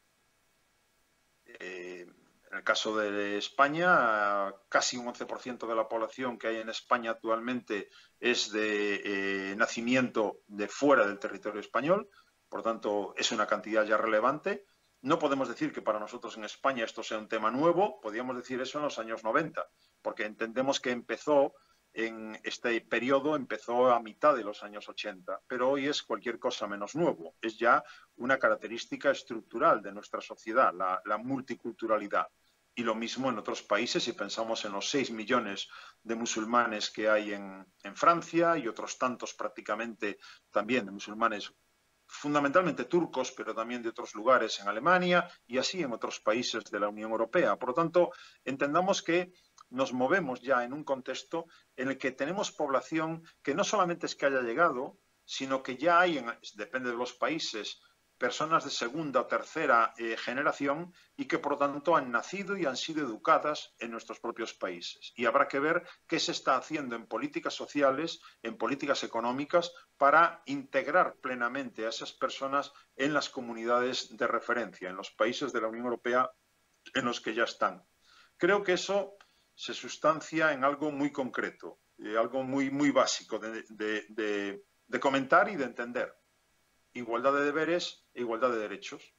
S3: Eh, en el caso de España, casi un once por ciento de la población que hay en España actualmente es de eh, nacimiento de fuera del territorio español, por tanto es una cantidad ya relevante. No podemos decir que para nosotros en España esto sea un tema nuevo, podríamos decir eso en los años noventa, porque entendemos que empezó en este periodo, empezó a mitad de los años ochenta, pero hoy es cualquier cosa menos nuevo. Es ya una característica estructural de nuestra sociedad, la, la multiculturalidad. Y lo mismo en otros países, si pensamos en los seis millones de musulmanes que hay en, en Francia y otros tantos prácticamente también de musulmanes fundamentalmente turcos, pero también de otros lugares en Alemania y así en otros países de la Unión Europea. Por lo tanto, entendamos que nos movemos ya en un contexto en el que tenemos población que no solamente es que haya llegado, sino que ya hay, en, depende de los países, personas de segunda o tercera eh, generación y que por lo tanto han nacido y han sido educadas en nuestros propios países. Y habrá que ver qué se está haciendo en políticas sociales, en políticas económicas, para integrar plenamente a esas personas en las comunidades de referencia, en los países de la Unión Europea en los que ya están. Creo que eso se sustancia en algo muy concreto, eh, algo muy, muy básico de, de, de, de comentar y de entender. Igualdad de deberes e igualdad de derechos.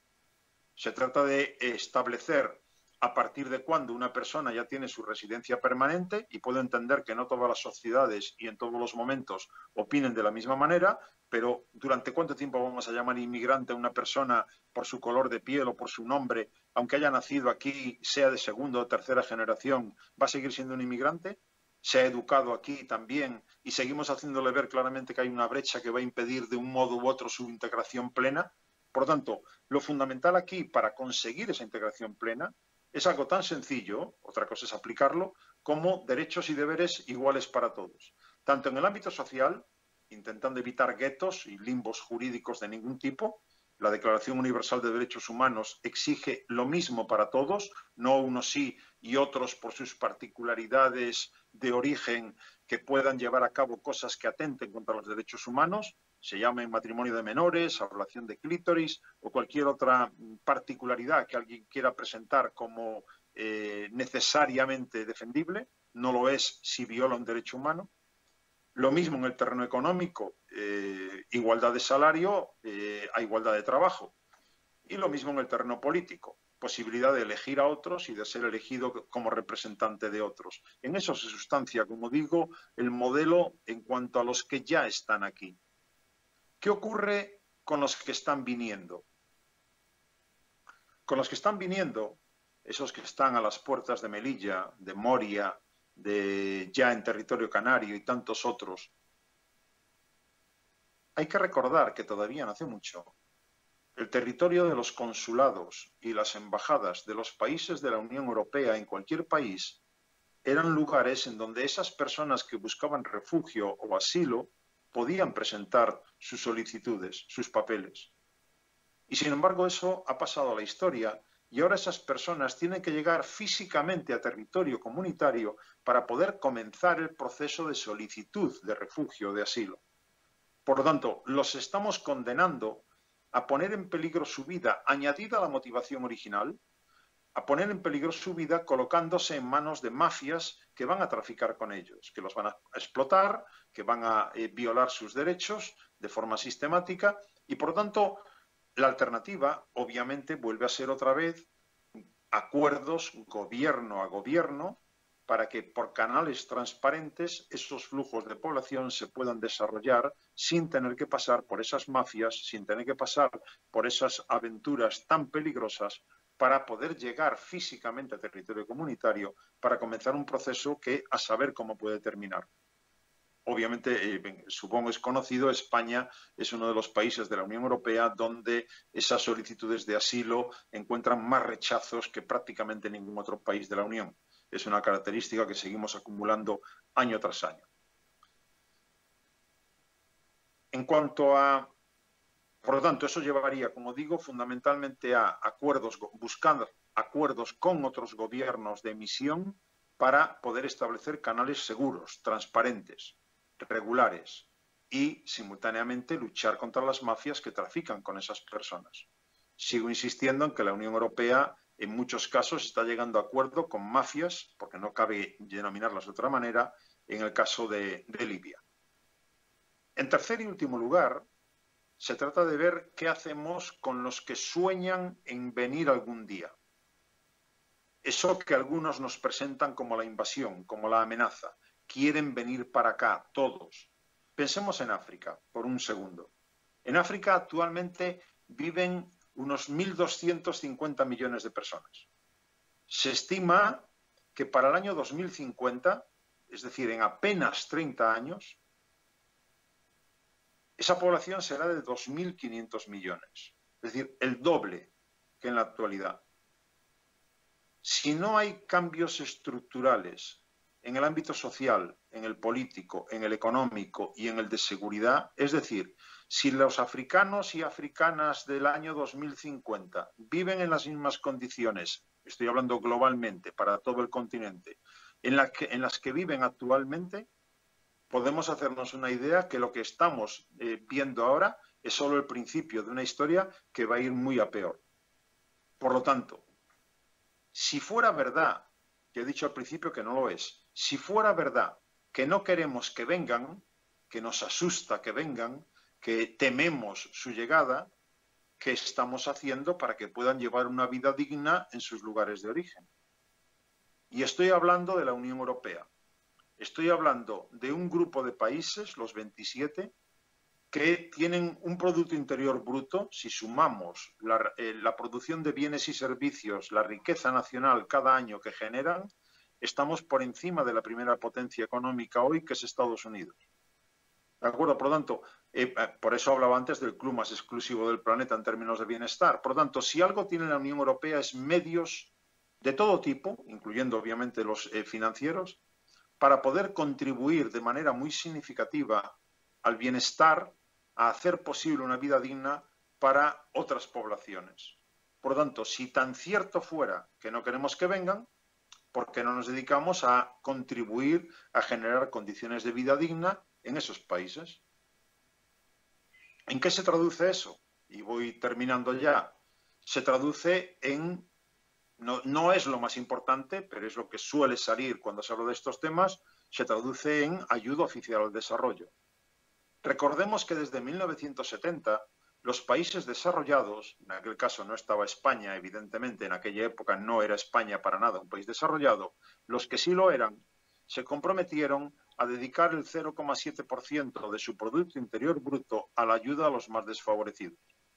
S3: Se trata de establecer a partir de cuándo una persona ya tiene su residencia permanente, y puedo entender que no todas las sociedades y en todos los momentos opinen de la misma manera, pero ¿durante cuánto tiempo vamos a llamar inmigrante a una persona por su color de piel o por su nombre, aunque haya nacido aquí, sea de segunda o tercera generación, va a seguir siendo un inmigrante? Se ha educado aquí también y seguimos haciéndole ver claramente que hay una brecha que va a impedir de un modo u otro su integración plena. Por lo tanto, lo fundamental aquí para conseguir esa integración plena es algo tan sencillo, otra cosa es aplicarlo, como derechos y deberes iguales para todos. Tanto en el ámbito social, intentando evitar guetos y limbos jurídicos de ningún tipo. La Declaración Universal de Derechos Humanos exige lo mismo para todos, no unos sí y otros por sus particularidades de origen que puedan llevar a cabo cosas que atenten contra los derechos humanos, se llame matrimonio de menores, ablación de clítoris o cualquier otra particularidad que alguien quiera presentar como eh, necesariamente defendible, no lo es si viola un derecho humano. Lo mismo en el terreno económico, eh, igualdad de salario eh, a igualdad de trabajo. Y lo mismo en el terreno político, posibilidad de elegir a otros y de ser elegido como representante de otros. En eso se sustancia, como digo, el modelo en cuanto a los que ya están aquí. ¿Qué ocurre con los que están viniendo? Con los que están viniendo, esos que están a las puertas de Melilla, de Moria, de ya en territorio canario y tantos otros, hay que recordar que todavía no hace mucho el territorio de los consulados y las embajadas de los países de la Unión Europea en cualquier país eran lugares en donde esas personas que buscaban refugio o asilo podían presentar sus solicitudes, sus papeles. Y sin embargo eso ha pasado a la historia y ahora esas personas tienen que llegar físicamente a territorio comunitario para poder comenzar el proceso de solicitud de refugio o de asilo. Por lo tanto, los estamos condenando a poner en peligro su vida, añadida a la motivación original, a poner en peligro su vida colocándose en manos de mafias que van a traficar con ellos, que los van a explotar, que van a eh, violar sus derechos de forma sistemática y, por lo tanto, la alternativa, obviamente, vuelve a ser otra vez acuerdos gobierno a gobierno para que por canales transparentes esos flujos de población se puedan desarrollar sin tener que pasar por esas mafias, sin tener que pasar por esas aventuras tan peligrosas para poder llegar físicamente a territorio comunitario para comenzar un proceso que a saber cómo puede terminar. Obviamente, eh, supongo es conocido, España es uno de los países de la Unión Europea donde esas solicitudes de asilo encuentran más rechazos que prácticamente ningún otro país de la Unión. Es una característica que seguimos acumulando año tras año. En cuanto a... Por lo tanto, eso llevaría, como digo, fundamentalmente a acuerdos, buscando acuerdos con otros gobiernos de emisión para poder establecer canales seguros, transparentes, regulares y, simultáneamente, luchar contra las mafias que trafican con esas personas. Sigo insistiendo en que la Unión Europea, en muchos casos, está llegando a acuerdo con mafias, porque no cabe denominarlas de otra manera, en el caso de, de Libia. En tercer y último lugar, se trata de ver qué hacemos con los que sueñan en venir algún día. Eso que algunos nos presentan como la invasión, como la amenaza. Quieren venir para acá, todos. Pensemos en África, por un segundo. En África actualmente viven unos mil doscientos cincuenta millones de personas. Se estima que para el año dos mil cincuenta, es decir, en apenas treinta años, esa población será de dos mil quinientos millones, es decir, el doble que en la actualidad. Si no hay cambios estructurales en el ámbito social, en el político, en el económico y en el de seguridad, es decir, si los africanos y africanas del año dos mil cincuenta viven en las mismas condiciones, estoy hablando globalmente para todo el continente, en, la que, en las que viven actualmente, podemos hacernos una idea que lo que estamos eh, viendo ahora es solo el principio de una historia que va a ir muy a peor. Por lo tanto, si fuera verdad, que he dicho al principio que no lo es, si fuera verdad que no queremos que vengan, que nos asusta que vengan, que tememos su llegada, ¿qué estamos haciendo para que puedan llevar una vida digna en sus lugares de origen? Y estoy hablando de la Unión Europea. Estoy hablando de un grupo de países, los veintisiete, que tienen un Producto Interior Bruto, si sumamos la, eh, la producción de bienes y servicios, la riqueza nacional cada año que generan, estamos por encima de la primera potencia económica hoy, que es Estados Unidos. ¿De acuerdo? Por lo tanto, eh, por eso hablaba antes del club más exclusivo del planeta en términos de bienestar. Por lo tanto, si algo tiene la Unión Europea es medios de todo tipo, incluyendo obviamente los eh, financieros, para poder contribuir de manera muy significativa al bienestar, a hacer posible una vida digna para otras poblaciones. Por lo tanto, si tan cierto fuera que no queremos que vengan, ¿por qué no nos dedicamos a contribuir a generar condiciones de vida digna en esos países? ¿En qué se traduce eso? Y voy terminando ya. Se traduce en, no, no es lo más importante, pero es lo que suele salir cuando se habla de estos temas, se traduce en ayuda oficial al desarrollo. Recordemos que desde mil novecientos setenta los países desarrollados, en aquel caso no estaba España, evidentemente en aquella época no era España para nada un país desarrollado, los que sí lo eran, se comprometieron a dedicar el cero coma siete por ciento de su Producto Interior Bruto a la ayuda a los más desfavorecidos.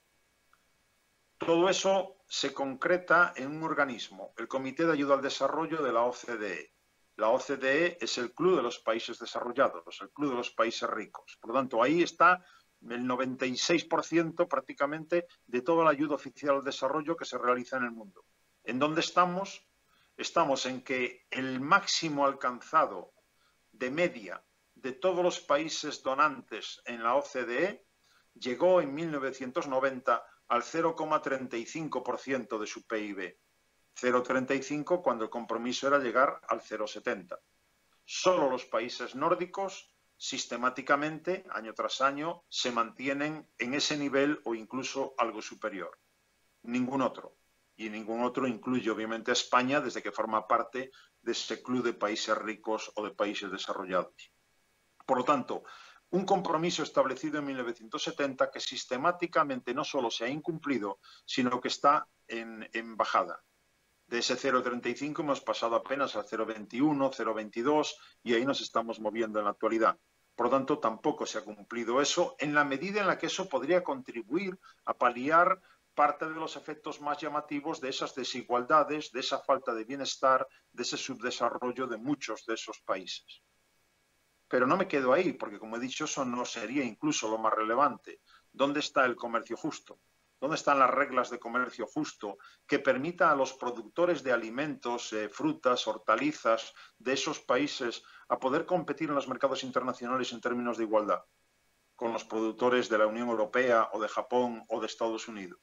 S3: Todo eso se concreta en un organismo, el Comité de Ayuda al Desarrollo de la O C D E. La O C D E es el club de los países desarrollados, el club de los países ricos. Por lo tanto, ahí está el noventa y seis por ciento prácticamente de toda la ayuda oficial al desarrollo que se realiza en el mundo. ¿En dónde estamos? Estamos en que el máximo alcanzado de media de todos los países donantes en la O C D E llegó en mil novecientos noventa al cero coma treinta y cinco por ciento de su P I B. cero coma treinta y cinco cuando el compromiso era llegar al cero coma setenta. Solo los países nórdicos sistemáticamente, año tras año, se mantienen en ese nivel o incluso algo superior. Ningún otro. Y ningún otro incluye obviamente a España desde que forma parte de ese club de países ricos o de países desarrollados. Por lo tanto, un compromiso establecido en mil novecientos setenta que sistemáticamente no solo se ha incumplido, sino que está en, en bajada. De ese cero coma treinta y cinco hemos pasado apenas al cero coma veintiuno, cero coma veintidós y ahí nos estamos moviendo en la actualidad. Por lo tanto, tampoco se ha cumplido eso en la medida en la que eso podría contribuir a paliar parte de los efectos más llamativos de esas desigualdades, de esa falta de bienestar, de ese subdesarrollo de muchos de esos países. Pero no me quedo ahí, porque como he dicho, eso no sería incluso lo más relevante. ¿Dónde está el comercio justo? ¿Dónde están las reglas de comercio justo que permita a los productores de alimentos, eh, frutas, hortalizas de esos países a poder competir en los mercados internacionales en términos de igualdad con los productores de la Unión Europea o de Japón o de Estados Unidos?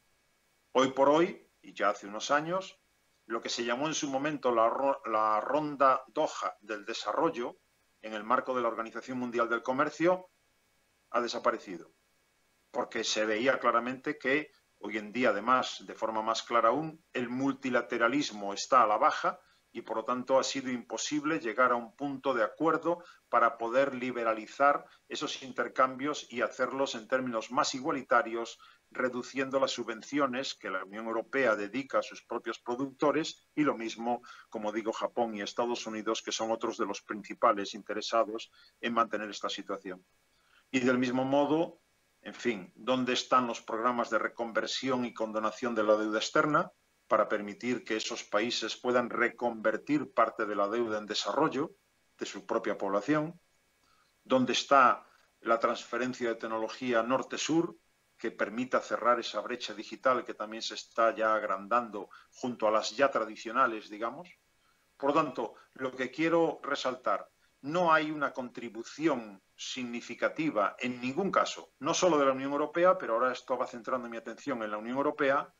S3: Hoy por hoy, y ya hace unos años, lo que se llamó en su momento la, la Ronda Doha del Desarrollo, en el marco de la Organización Mundial del Comercio, ha desaparecido. Porque se veía claramente que hoy en día, además, de forma más clara aún, el multilateralismo está a la baja y, por lo tanto, ha sido imposible llegar a un punto de acuerdo para poder liberalizar esos intercambios y hacerlos en términos más igualitarios, reduciendo las subvenciones que la Unión Europea dedica a sus propios productores y lo mismo, como digo, Japón y Estados Unidos, que son otros de los principales interesados en mantener esta situación. Y del mismo modo, en fin, ¿dónde están los programas de reconversión y condonación de la deuda externa? para permitir que esos países puedan reconvertir parte de la deuda en desarrollo de su propia población, donde está la transferencia de tecnología norte-sur, que permita cerrar esa brecha digital que también se está ya agrandando junto a las ya tradicionales, digamos. Por lo tanto, lo que quiero resaltar, no hay una contribución significativa en ningún caso, no solo de la Unión Europea, pero ahora esto va centrando mi atención en la Unión Europea,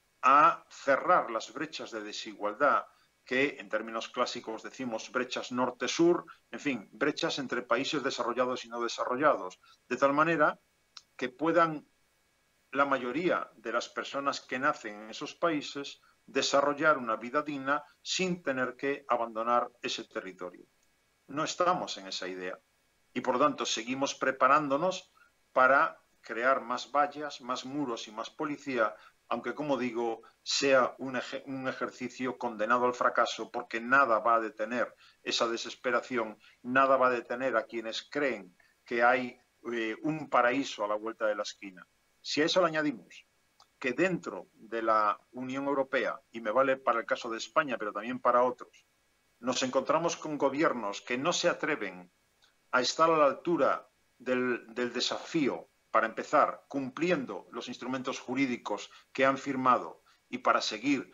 S3: a cerrar las brechas de desigualdad que en términos clásicos decimos brechas norte-sur, en fin, brechas entre países desarrollados y no desarrollados, de tal manera que puedan la mayoría de las personas que nacen en esos países desarrollar una vida digna sin tener que abandonar ese territorio. No estamos en esa idea y por lo tanto seguimos preparándonos para crear más vallas, más muros y más policía, aunque, como digo, sea un, ej un ejercicio condenado al fracaso, porque nada va a detener esa desesperación, nada va a detener a quienes creen que hay eh, un paraíso a la vuelta de la esquina. Si a eso le añadimos que dentro de la Unión Europea, y me vale para el caso de España, pero también para otros, nos encontramos con gobiernos que no se atreven a estar a la altura del, del desafío, para empezar, cumpliendo los instrumentos jurídicos que han firmado y para seguir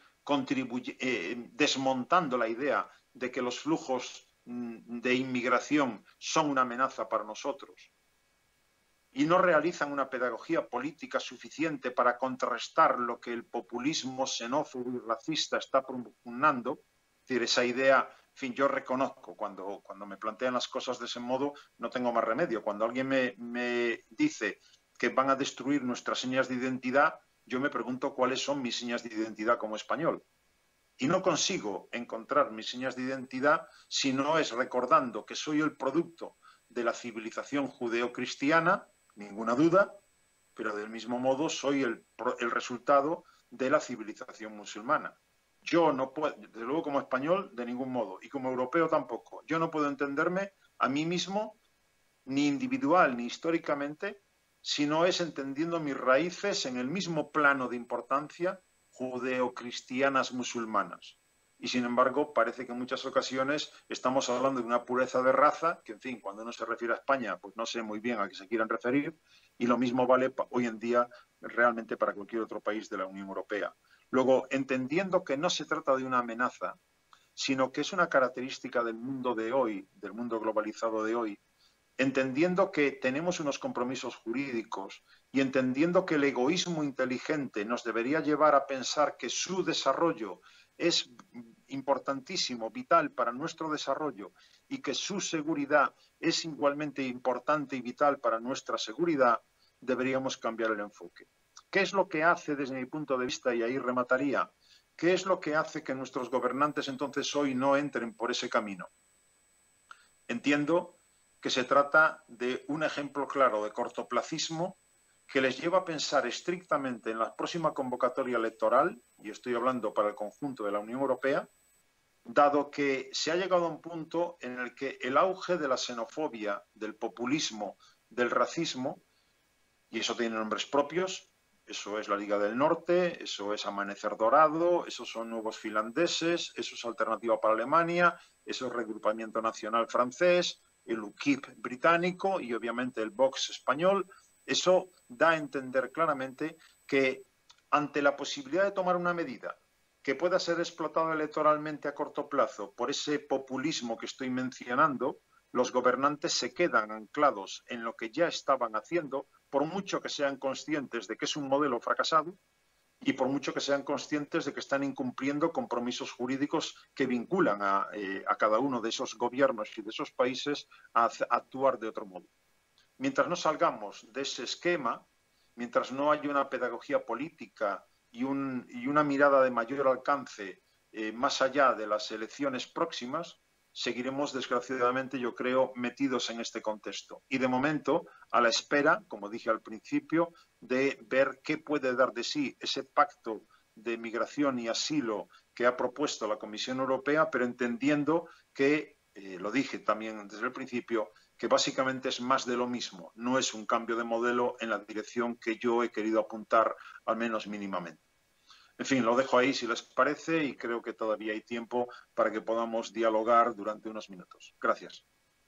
S3: eh, desmontando la idea de que los flujos de inmigración son una amenaza para nosotros y no realizan una pedagogía política suficiente para contrarrestar lo que el populismo xenófobo y racista está propugnando. Es decir, esa idea, en fin, yo reconozco, cuando, cuando me plantean las cosas de ese modo, no tengo más remedio. Cuando alguien me, me dice que van a destruir nuestras señas de identidad, yo me pregunto cuáles son mis señas de identidad como español. Y no consigo encontrar mis señas de identidad si no es recordando que soy el producto de la civilización judeocristiana, ninguna duda, pero del mismo modo soy el, el resultado de la civilización musulmana. Yo no puedo, desde luego como español, de ningún modo, y como europeo tampoco. Yo no puedo entenderme a mí mismo, ni individual ni históricamente, si no es entendiendo mis raíces en el mismo plano de importancia judeocristianas musulmanas. Y sin embargo, parece que en muchas ocasiones estamos hablando de una pureza de raza, que en fin, cuando uno se refiere a España, pues no sé muy bien a qué se quieran referir, y lo mismo vale hoy en día realmente para cualquier otro país de la Unión Europea. Luego, entendiendo que no se trata de una amenaza, sino que es una característica del mundo de hoy, del mundo globalizado de hoy, entendiendo que tenemos unos compromisos jurídicos y entendiendo que el egoísmo inteligente nos debería llevar a pensar que su desarrollo es importantísimo, vital para nuestro desarrollo y que su seguridad es igualmente importante y vital para nuestra seguridad, deberíamos cambiar el enfoque. ¿Qué es lo que hace, desde mi punto de vista, y ahí remataría, qué es lo que hace que nuestros gobernantes entonces hoy no entren por ese camino? Entiendo que se trata de un ejemplo claro de cortoplacismo que les lleva a pensar estrictamente en la próxima convocatoria electoral, y estoy hablando para el conjunto de la Unión Europea, dado que se ha llegado a un punto en el que el auge de la xenofobia, del populismo, del racismo, y eso tiene nombres propios, eso es la Liga del Norte, eso es Amanecer Dorado, esos son Nuevos Finlandeses, eso es Alternativa para Alemania, eso es Regrupamiento Nacional francés, el U K I P británico y obviamente el Vox español. Eso da a entender claramente que ante la posibilidad de tomar una medida que pueda ser explotada electoralmente a corto plazo por ese populismo que estoy mencionando, los gobernantes se quedan anclados en lo que ya estaban haciendo, por mucho que sean conscientes de que es un modelo fracasado y por mucho que sean conscientes de que están incumpliendo compromisos jurídicos que vinculan a, eh, a cada uno de esos gobiernos y de esos países a, a actuar de otro modo. Mientras no salgamos de ese esquema, mientras no haya una pedagogía política y, un, y una mirada de mayor alcance eh, más allá de las elecciones próximas, seguiremos desgraciadamente, yo creo, metidos en este contexto. Y de momento, a la espera, como dije al principio, de ver qué puede dar de sí ese pacto de migración y asilo que ha propuesto la Comisión Europea, pero entendiendo que, eh, lo dije también desde el principio, que básicamente es más de lo mismo, no es un cambio de modelo en la dirección que yo he querido apuntar, al menos mínimamente. En fin, lo dejo ahí si les parece y creo que todavía hay tiempo para que podamos dialogar durante unos minutos. Gracias.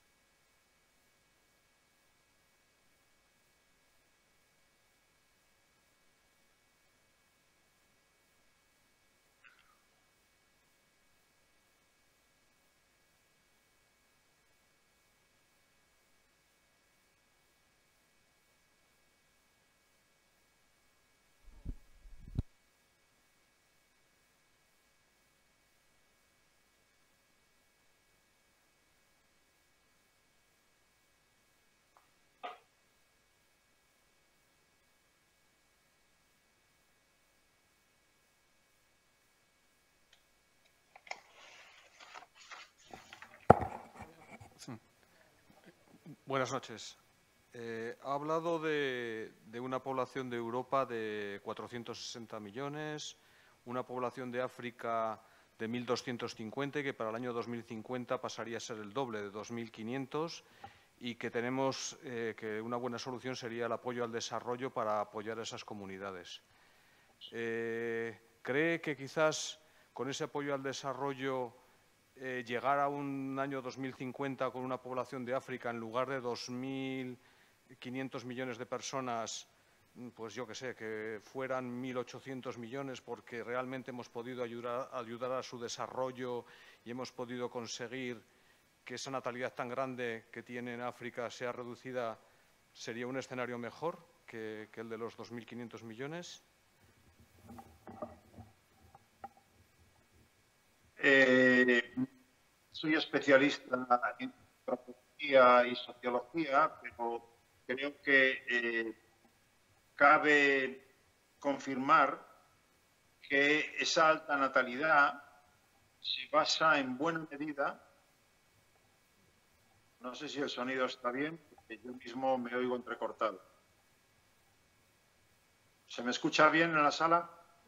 S4: Buenas noches. Eh, ha hablado de, de una población de Europa de cuatrocientos sesenta millones, una población de África de mil doscientos cincuenta y que para el año dos mil cincuenta pasaría a ser el doble, de dos mil quinientos, y que tenemos eh, que una buena solución sería el apoyo al desarrollo para apoyar a esas comunidades. Eh, ¿Cree que quizás con ese apoyo al desarrollo Eh, llegar a un año dos mil cincuenta con una población de África en lugar de dos mil quinientos millones de personas, pues yo que sé, que fueran mil ochocientos millones porque realmente hemos podido ayudar, ayudar a su desarrollo y hemos podido conseguir que esa natalidad tan grande que tiene en África sea reducida, sería un escenario mejor que, que el de los dos mil quinientos millones?
S3: Eh, soy especialista en antropología y sociología, pero creo que eh, cabe confirmar que esa alta natalidad se basa en buena medida, no sé si el sonido está bien, porque yo mismo me oigo entrecortado. ¿Se me escucha bien en la sala?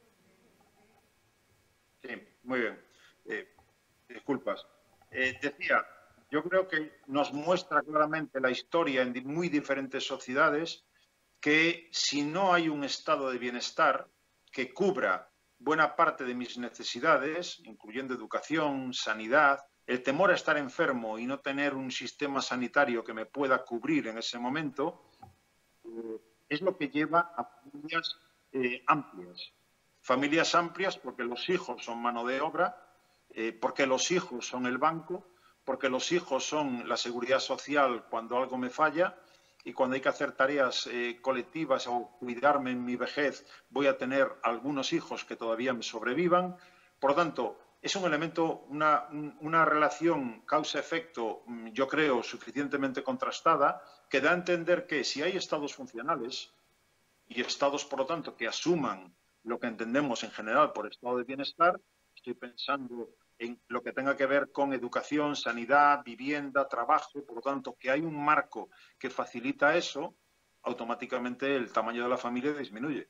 S3: Sí, muy bien. Eh, disculpas. Eh, decía, yo creo que nos muestra claramente la historia en muy diferentes sociedades que si no hay un estado de bienestar que cubra buena parte de mis necesidades, incluyendo educación, sanidad, el temor a estar enfermo y no tener un sistema sanitario que me pueda cubrir en ese momento, eh, es lo que lleva a familias eh, amplias. Familias amplias porque los hijos son mano de obra, eh, porque los hijos son el banco, porque los hijos son la seguridad social cuando algo me falla y cuando hay que hacer tareas eh, colectivas o cuidarme en mi vejez voy a tener algunos hijos que todavía me sobrevivan. Por lo tanto, es un elemento, una, una relación causa-efecto, yo creo, suficientemente contrastada que da a entender que si hay estados funcionales y estados, por lo tanto, que asuman lo que entendemos en general por estado de bienestar, estoy pensando en lo que tenga que ver con educación, sanidad, vivienda, trabajo, por lo tanto, que hay un marco que facilita eso, automáticamente el tamaño de la familia disminuye.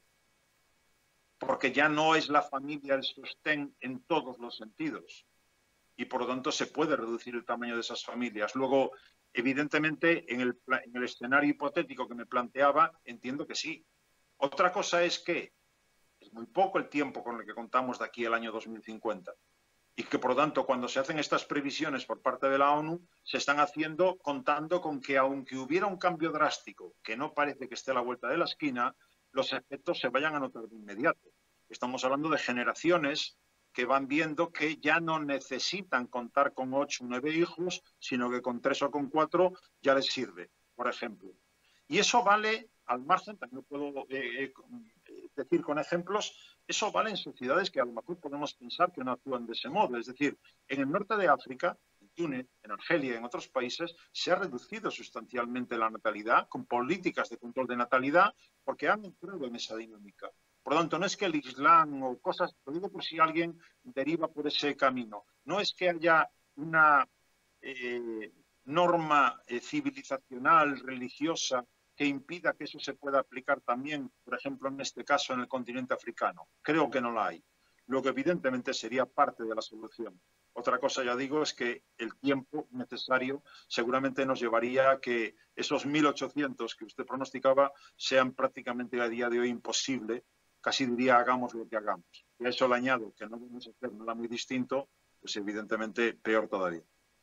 S3: Porque ya no es la familia el sostén en todos los sentidos. Y, por lo tanto, se puede reducir el tamaño de esas familias. Luego, evidentemente, en el, en el escenario hipotético que me planteaba, entiendo que sí. Otra cosa es que es muy poco el tiempo con el que contamos de aquí al año dos mil cincuenta y que, por lo tanto, cuando se hacen estas previsiones por parte de la ONU, se están haciendo contando con que, aunque hubiera un cambio drástico, que no parece que esté a la vuelta de la esquina, los efectos se vayan a notar de inmediato. Estamos hablando de generaciones que van viendo que ya no necesitan contar con ocho o nueve hijos, sino que con tres o con cuatro ya les sirve, por ejemplo. Y eso vale, al margen, también puedo eh, eh, decir con ejemplos, eso vale en sociedades que a lo mejor podemos pensar que no actúan de ese modo. Es decir, en el norte de África, en Túnez, en Argelia y en otros países, se ha reducido sustancialmente la natalidad con políticas de control de natalidad porque han entrado en esa dinámica. Por lo tanto, no es que el Islam o cosas, lo digo por si alguien deriva por ese camino, no es que haya una eh, norma eh, civilizacional, religiosa, que impida que eso se pueda aplicar también, por ejemplo, en este caso, en el continente africano. Creo que no la hay. Lo que evidentemente sería parte de la solución. Otra cosa, ya digo, es que el tiempo necesario seguramente nos llevaría a que esos mil ochocientos que usted pronosticaba sean prácticamente a día de hoy imposible. Casi diría, hagamos lo que hagamos. Y a eso le añado que no vamos a hacer nada muy distinto, pues evidentemente peor todavía.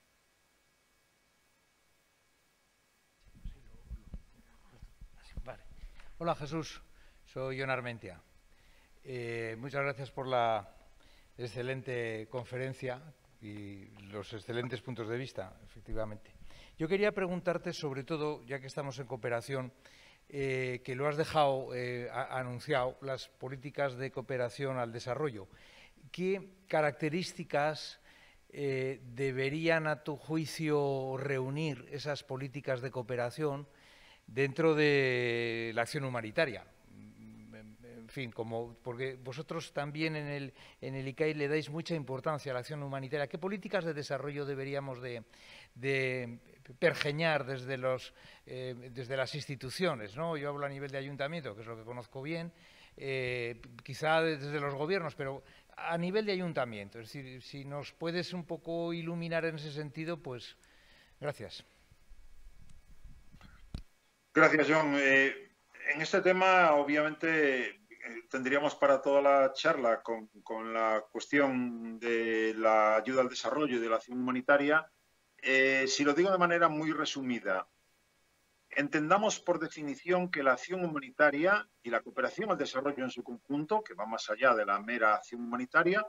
S2: Vale. Hola Jesús, soy Jon Armentia. Eh, muchas gracias por la excelente conferencia y los excelentes puntos de vista, efectivamente. Yo quería preguntarte sobre todo, ya que estamos en cooperación, eh, que lo has dejado eh, a, anunciado, las políticas de cooperación al desarrollo. ¿Qué características eh, deberían, a tu juicio, reunir esas políticas de cooperación dentro de la acción humanitaria? En fin, como, porque vosotros también en el, en el I C A I le dais mucha importancia a la acción humanitaria. ¿Qué políticas de desarrollo deberíamos de, de pergeñar desde, los, eh, desde las instituciones, ¿no? Yo hablo a nivel de ayuntamiento, que es lo que conozco bien, eh, quizá desde los gobiernos, pero a nivel de ayuntamiento. Es decir, si nos puedes un poco iluminar en ese sentido, pues gracias.
S3: Gracias, Jon. Eh, en este tema, obviamente, eh, tendríamos para toda la charla con, con la cuestión de la ayuda al desarrollo y de la acción humanitaria. Eh, si lo digo de manera muy resumida, entendamos por definición que la acción humanitaria y la cooperación al desarrollo en su conjunto, que va más allá de la mera acción humanitaria,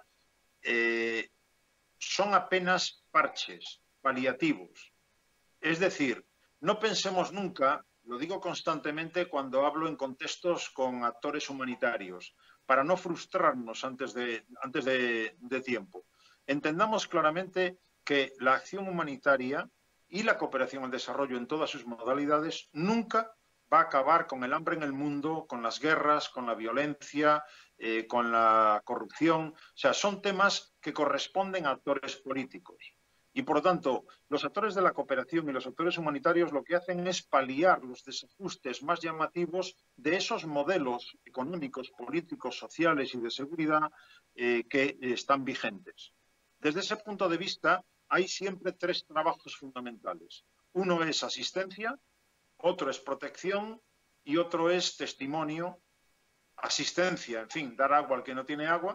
S3: eh, son apenas parches paliativos. Es decir, no pensemos nunca, lo digo constantemente cuando hablo en contextos con actores humanitarios, para no frustrarnos antes de, antes de, de tiempo. Entendamos claramente que la acción humanitaria y la cooperación al desarrollo en todas sus modalidades nunca va a acabar con el hambre en el mundo, con las guerras, con la violencia, eh, con la corrupción. O sea, son temas que corresponden a actores políticos. Y, por lo tanto, los actores de la cooperación y los actores humanitarios lo que hacen es paliar los desajustes más llamativos de esos modelos económicos, políticos, sociales y de seguridad eh, que están vigentes. Desde ese punto de vista, hay siempre tres trabajos fundamentales. Uno es asistencia, otro es protección y otro es testimonio. Asistencia, en fin, dar agua al que no tiene agua.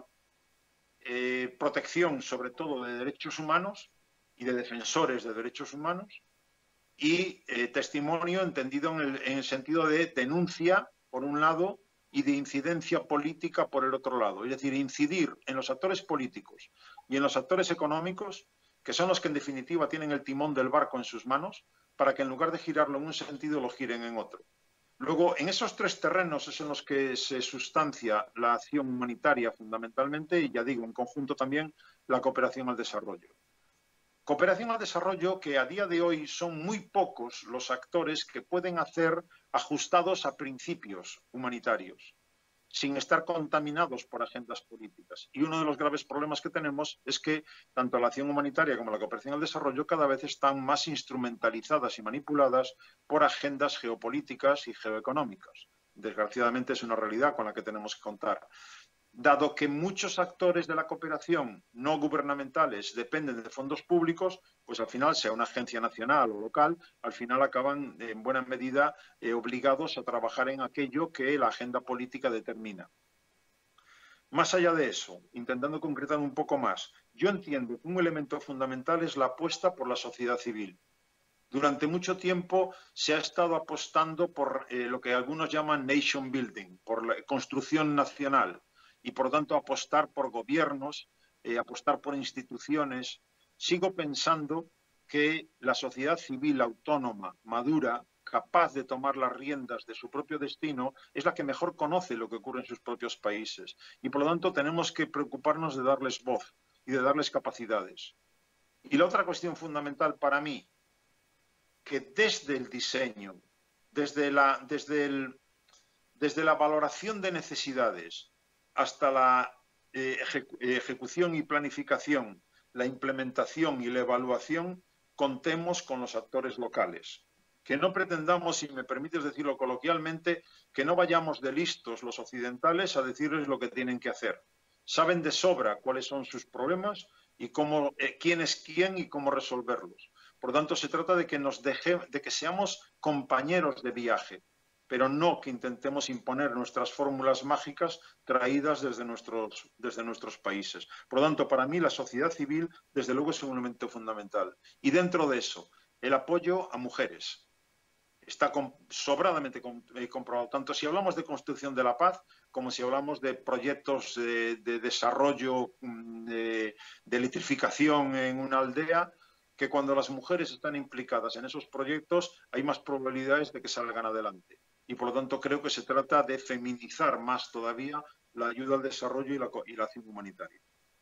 S3: Eh, protección, sobre todo, de derechos humanos y de defensores de derechos humanos, y eh, testimonio entendido en el, en el sentido de denuncia, por un lado, y de incidencia política por el otro lado. Es decir, incidir en los actores políticos y en los actores económicos, que son los que en definitiva tienen el timón del barco en sus manos, para que en lugar de girarlo en un sentido, lo giren en otro. Luego, en esos tres terrenos es en los que se sustancia la acción humanitaria fundamentalmente, y ya digo, en conjunto también la cooperación al desarrollo. Cooperación al desarrollo que a día de hoy son muy pocos los actores que pueden hacer ajustados a principios humanitarios, sin estar contaminados por agendas políticas. Y uno de los graves problemas que tenemos es que tanto la acción humanitaria como la cooperación al desarrollo cada vez están más instrumentalizadas y manipuladas por agendas geopolíticas y geoeconómicas. Desgraciadamente es una realidad con la que tenemos que contar. Dado que muchos actores de la cooperación no gubernamentales dependen de fondos públicos, pues al final, sea una agencia nacional o local, al final acaban en buena medida eh, obligados a trabajar en aquello que la agenda política determina. Más allá de eso, intentando concretar un poco más, yo entiendo que un elemento fundamental es la apuesta por la sociedad civil. Durante mucho tiempo se ha estado apostando por eh, lo que algunos llaman nation building, por la construcción nacional, y por lo tanto apostar por gobiernos, eh, apostar por instituciones. Sigo pensando que la sociedad civil autónoma, madura, capaz de tomar las riendas de su propio destino, es la que mejor conoce lo que ocurre en sus propios países. Y por lo tanto tenemos que preocuparnos de darles voz y de darles capacidades. Y la otra cuestión fundamental para mí, que desde el diseño, desde la, desde el, desde la valoración de necesidades, hasta la eh, ejecu ejecución y planificación, la implementación y la evaluación, contemos con los actores locales. Que no pretendamos, si me permites decirlo coloquialmente, que no vayamos de listos los occidentales a decirles lo que tienen que hacer. Saben de sobra cuáles son sus problemas y cómo, eh, quién es quién y cómo resolverlos. Por lo tanto, se trata de que, nos deje, de que seamos compañeros de viaje, pero no que intentemos imponer nuestras fórmulas mágicas traídas desde nuestros, desde nuestros países. Por lo tanto, para mí la sociedad civil, desde luego, es un elemento fundamental. Y dentro de eso, el apoyo a mujeres. Está sobradamente comprobado, tanto si hablamos de construcción de la paz como si hablamos de proyectos de, de desarrollo, de, de electrificación en una aldea, que cuando las mujeres están implicadas en esos proyectos hay más probabilidades de que salgan adelante. Y por lo tanto creo que se trata de feminizar más todavía la ayuda al desarrollo y la, y la acción humanitaria.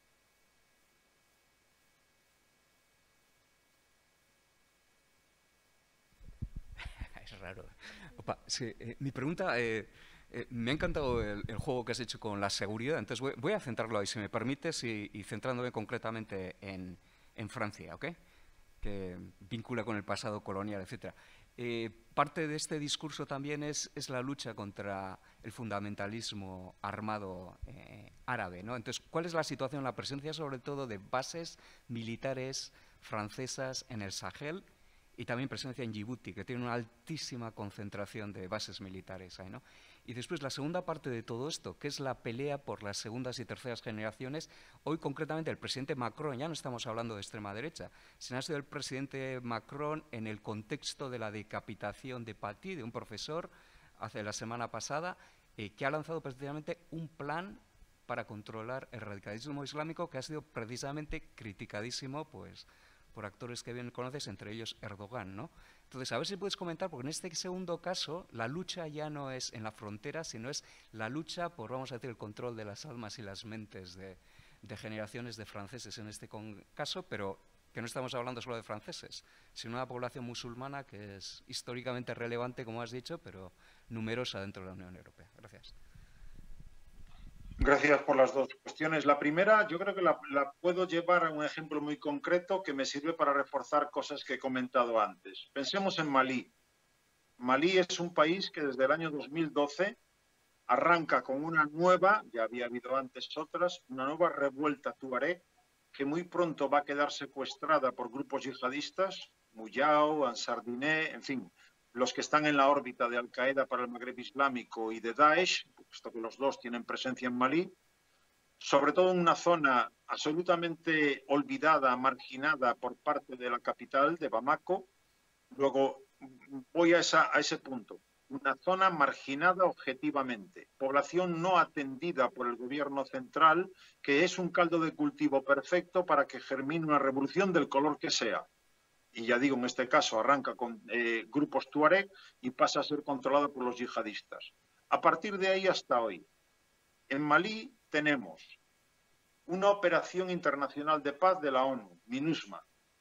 S5: Es raro. Opa, sí, eh, mi pregunta, eh, eh, me ha encantado el, el juego que has hecho con la seguridad, entonces voy, voy a centrarlo ahí, si me permites, y, y centrándome concretamente en, en Francia, ¿ok? Que vincula con el pasado colonial, etcétera. Eh, parte de este discurso también es, es la lucha contra el fundamentalismo armado eh, árabe, ¿no? Entonces, ¿cuál es la situación, la presencia sobre todo de bases militares francesas en el Sahel? Y también presencia en Djibouti, que tiene una altísima concentración de bases militares ahí, ¿no? Y después la segunda parte de todo esto, que es la pelea por las segundas y terceras generaciones. Hoy concretamente el presidente Macron, ya no estamos hablando de extrema derecha, sino ha sido el presidente Macron en el contexto de la decapitación de Paty, de un profesor, hace la semana pasada, eh, que ha lanzado precisamente un plan para controlar el radicalismo islámico, que ha sido precisamente criticadísimo, pues, por actores que bien conoces, entre ellos Erdogan, ¿no? Entonces, a ver si puedes comentar, porque en este segundo caso la lucha ya no es en la frontera, sino es la lucha por, vamos a decir, el control de las almas y las mentes de, de generaciones de franceses en este caso, pero que no estamos hablando solo de franceses, sino de una población musulmana que es históricamente relevante, como has dicho, pero numerosa dentro de la Unión Europea. Gracias.
S3: Gracias por las dos cuestiones. La primera, yo creo que la, la puedo llevar a un ejemplo muy concreto que me sirve para reforzar cosas que he comentado antes. Pensemos en Malí. Malí es un país que desde el año dos mil doce arranca con una nueva, ya había habido antes otras, una nueva revuelta tuareg que muy pronto va a quedar secuestrada por grupos yihadistas, Muyao, Ansar Diné, en fin, los que están en la órbita de Al-Qaeda para el Magreb Islámico y de Daesh, puesto que los dos tienen presencia en Malí, sobre todo en una zona absolutamente olvidada, marginada por parte de la capital, de Bamako. Luego voy a, esa, a ese punto. Una zona marginada objetivamente, población no atendida por el gobierno central, que es un caldo de cultivo perfecto para que germine una revolución del color que sea. Y ya digo, en este caso arranca con eh, grupos tuareg y pasa a ser controlado por los yihadistas. A partir de ahí hasta hoy, en Malí tenemos una operación internacional de paz de la ONU, MINUSMA.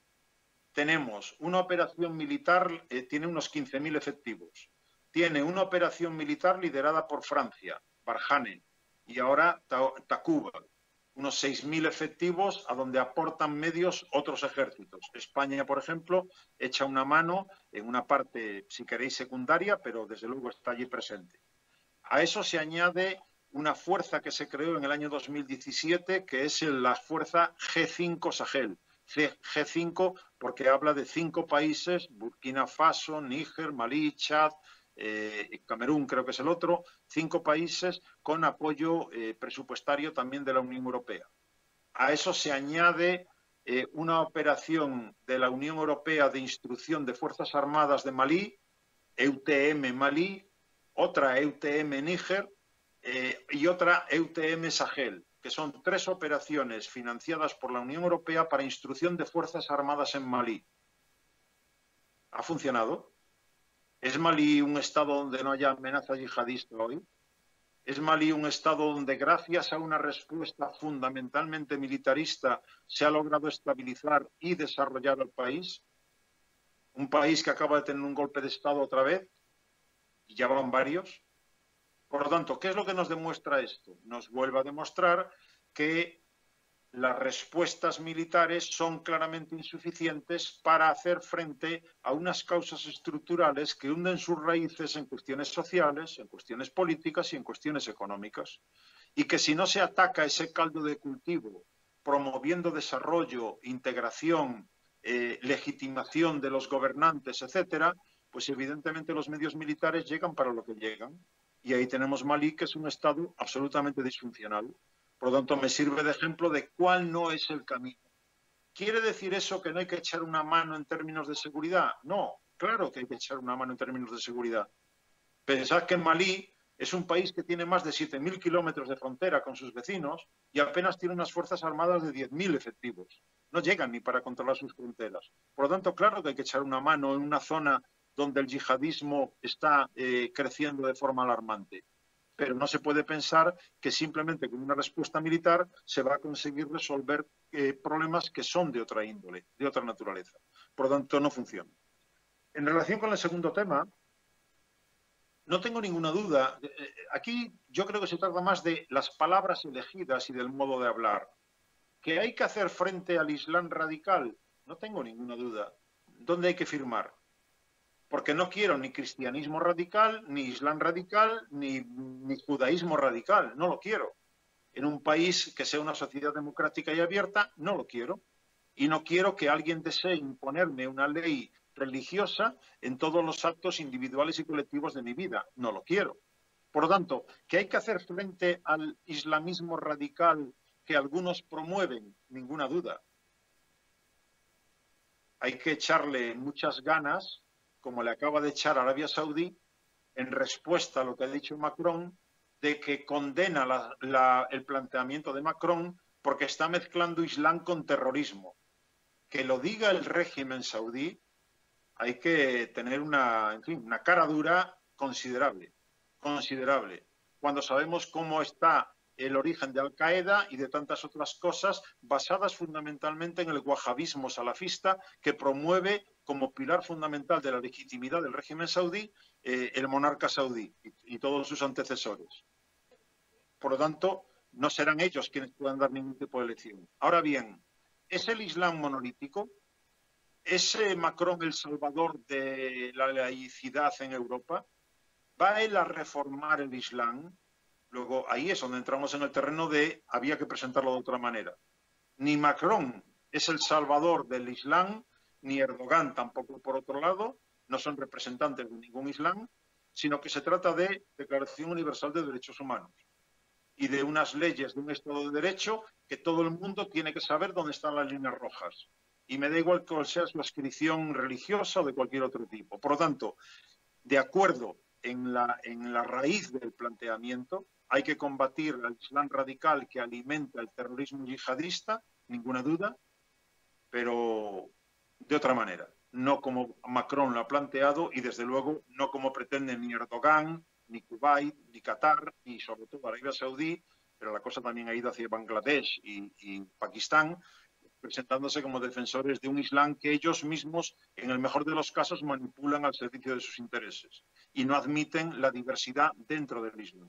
S3: Tenemos una operación militar, eh, tiene unos quince mil efectivos. Tiene una operación militar liderada por Francia, Barkhane, y ahora Takuba. Unos seis mil efectivos a donde aportan medios otros ejércitos. España, por ejemplo, echa una mano en una parte, si queréis, secundaria, pero desde luego está allí presente. A eso se añade una fuerza que se creó en el año dos mil diecisiete, que es la fuerza G cinco Sahel. G cinco porque habla de cinco países, Burkina Faso, Níger, Malí, Chad, Eh, Camerún creo que es el otro, cinco países con apoyo eh, presupuestario también de la Unión Europea. A eso se añade eh, una operación de la Unión Europea de instrucción de Fuerzas Armadas de Malí, E U T M Malí, otra E U T M Níger eh, y otra E U T M Sahel, que son tres operaciones financiadas por la Unión Europea para instrucción de Fuerzas Armadas en Malí. ¿Ha funcionado? ¿Es Malí un estado donde no haya amenaza yihadista hoy? ¿Es Malí un estado donde gracias a una respuesta fundamentalmente militarista se ha logrado estabilizar y desarrollar el país? ¿Un país que acaba de tener un golpe de estado otra vez? Y ya van varios. Por lo tanto, ¿qué es lo que nos demuestra esto? Nos vuelve a demostrar que las respuestas militares son claramente insuficientes para hacer frente a unas causas estructurales que hunden sus raíces en cuestiones sociales, en cuestiones políticas y en cuestiones económicas. Y que si no se ataca ese caldo de cultivo, promoviendo desarrollo, integración, eh, legitimación de los gobernantes, etcétera, pues evidentemente los medios militares llegan para lo que llegan. Y ahí tenemos Malí, que es un estado absolutamente disfuncional. Por lo tanto, me sirve de ejemplo de cuál no es el camino. ¿Quiere decir eso que no hay que echar una mano en términos de seguridad? No, claro que hay que echar una mano en términos de seguridad. Pensad que Malí es un país que tiene más de siete mil kilómetros de frontera con sus vecinos y apenas tiene unas fuerzas armadas de diez mil efectivos. No llegan ni para controlar sus fronteras. Por lo tanto, claro que hay que echar una mano en una zona donde el yihadismo está eh, creciendo de forma alarmante. Pero no se puede pensar que simplemente con una respuesta militar se va a conseguir resolver eh, problemas que son de otra índole, de otra naturaleza. Por lo tanto, no funciona. En relación con el segundo tema, no tengo ninguna duda. Aquí yo creo que se trata más de las palabras elegidas y del modo de hablar. ¿Que hay que hacer frente al Islam radical? No tengo ninguna duda. ¿Dónde hay que firmar? Porque no quiero ni cristianismo radical, ni Islam radical, ni, ni judaísmo radical. No lo quiero. En un país que sea una sociedad democrática y abierta, no lo quiero. Y no quiero que alguien desee imponerme una ley religiosa en todos los actos individuales y colectivos de mi vida. No lo quiero. Por lo tanto, ¿qué hay que hacer frente al islamismo radical que algunos promueven? Ninguna duda. Hay que echarle muchas ganas, como le acaba de echar Arabia Saudí, en respuesta a lo que ha dicho Macron, de que condena la, la, el planteamiento de Macron porque está mezclando Islam con terrorismo. Que lo diga el régimen saudí, hay que tener una, en fin, una cara dura considerable, considerable. Cuando sabemos cómo está el origen de Al-Qaeda y de tantas otras cosas basadas fundamentalmente en el wahabismo salafista que promueve como pilar fundamental de la legitimidad del régimen saudí eh, el monarca saudí y, y todos sus antecesores. Por lo tanto, no serán ellos quienes puedan dar ningún tipo de lección. Ahora bien, ¿es el Islam monolítico? ¿Es Macron el salvador de la laicidad en Europa? ¿Va él a reformar el Islam? Luego, ahí es donde entramos en el terreno de había que presentarlo de otra manera. Ni Macron es el salvador del Islam, ni Erdogan tampoco, por otro lado, no son representantes de ningún Islam, sino que se trata de Declaración Universal de Derechos Humanos y de unas leyes de un Estado de Derecho que todo el mundo tiene que saber dónde están las líneas rojas. Y me da igual cuál sea su adscripción religiosa o de cualquier otro tipo. Por lo tanto, de acuerdo en la, en la raíz del planteamiento, hay que combatir al Islam radical que alimenta el terrorismo yihadista, ninguna duda, pero de otra manera, no como Macron lo ha planteado y desde luego no como pretenden ni Erdogan, ni Kuwait, ni Qatar, ni sobre todo Arabia Saudí, pero la cosa también ha ido hacia Bangladesh y, y Pakistán, presentándose como defensores de un Islam que ellos mismos, en el mejor de los casos, manipulan al servicio de sus intereses y no admiten la diversidad dentro del Islam.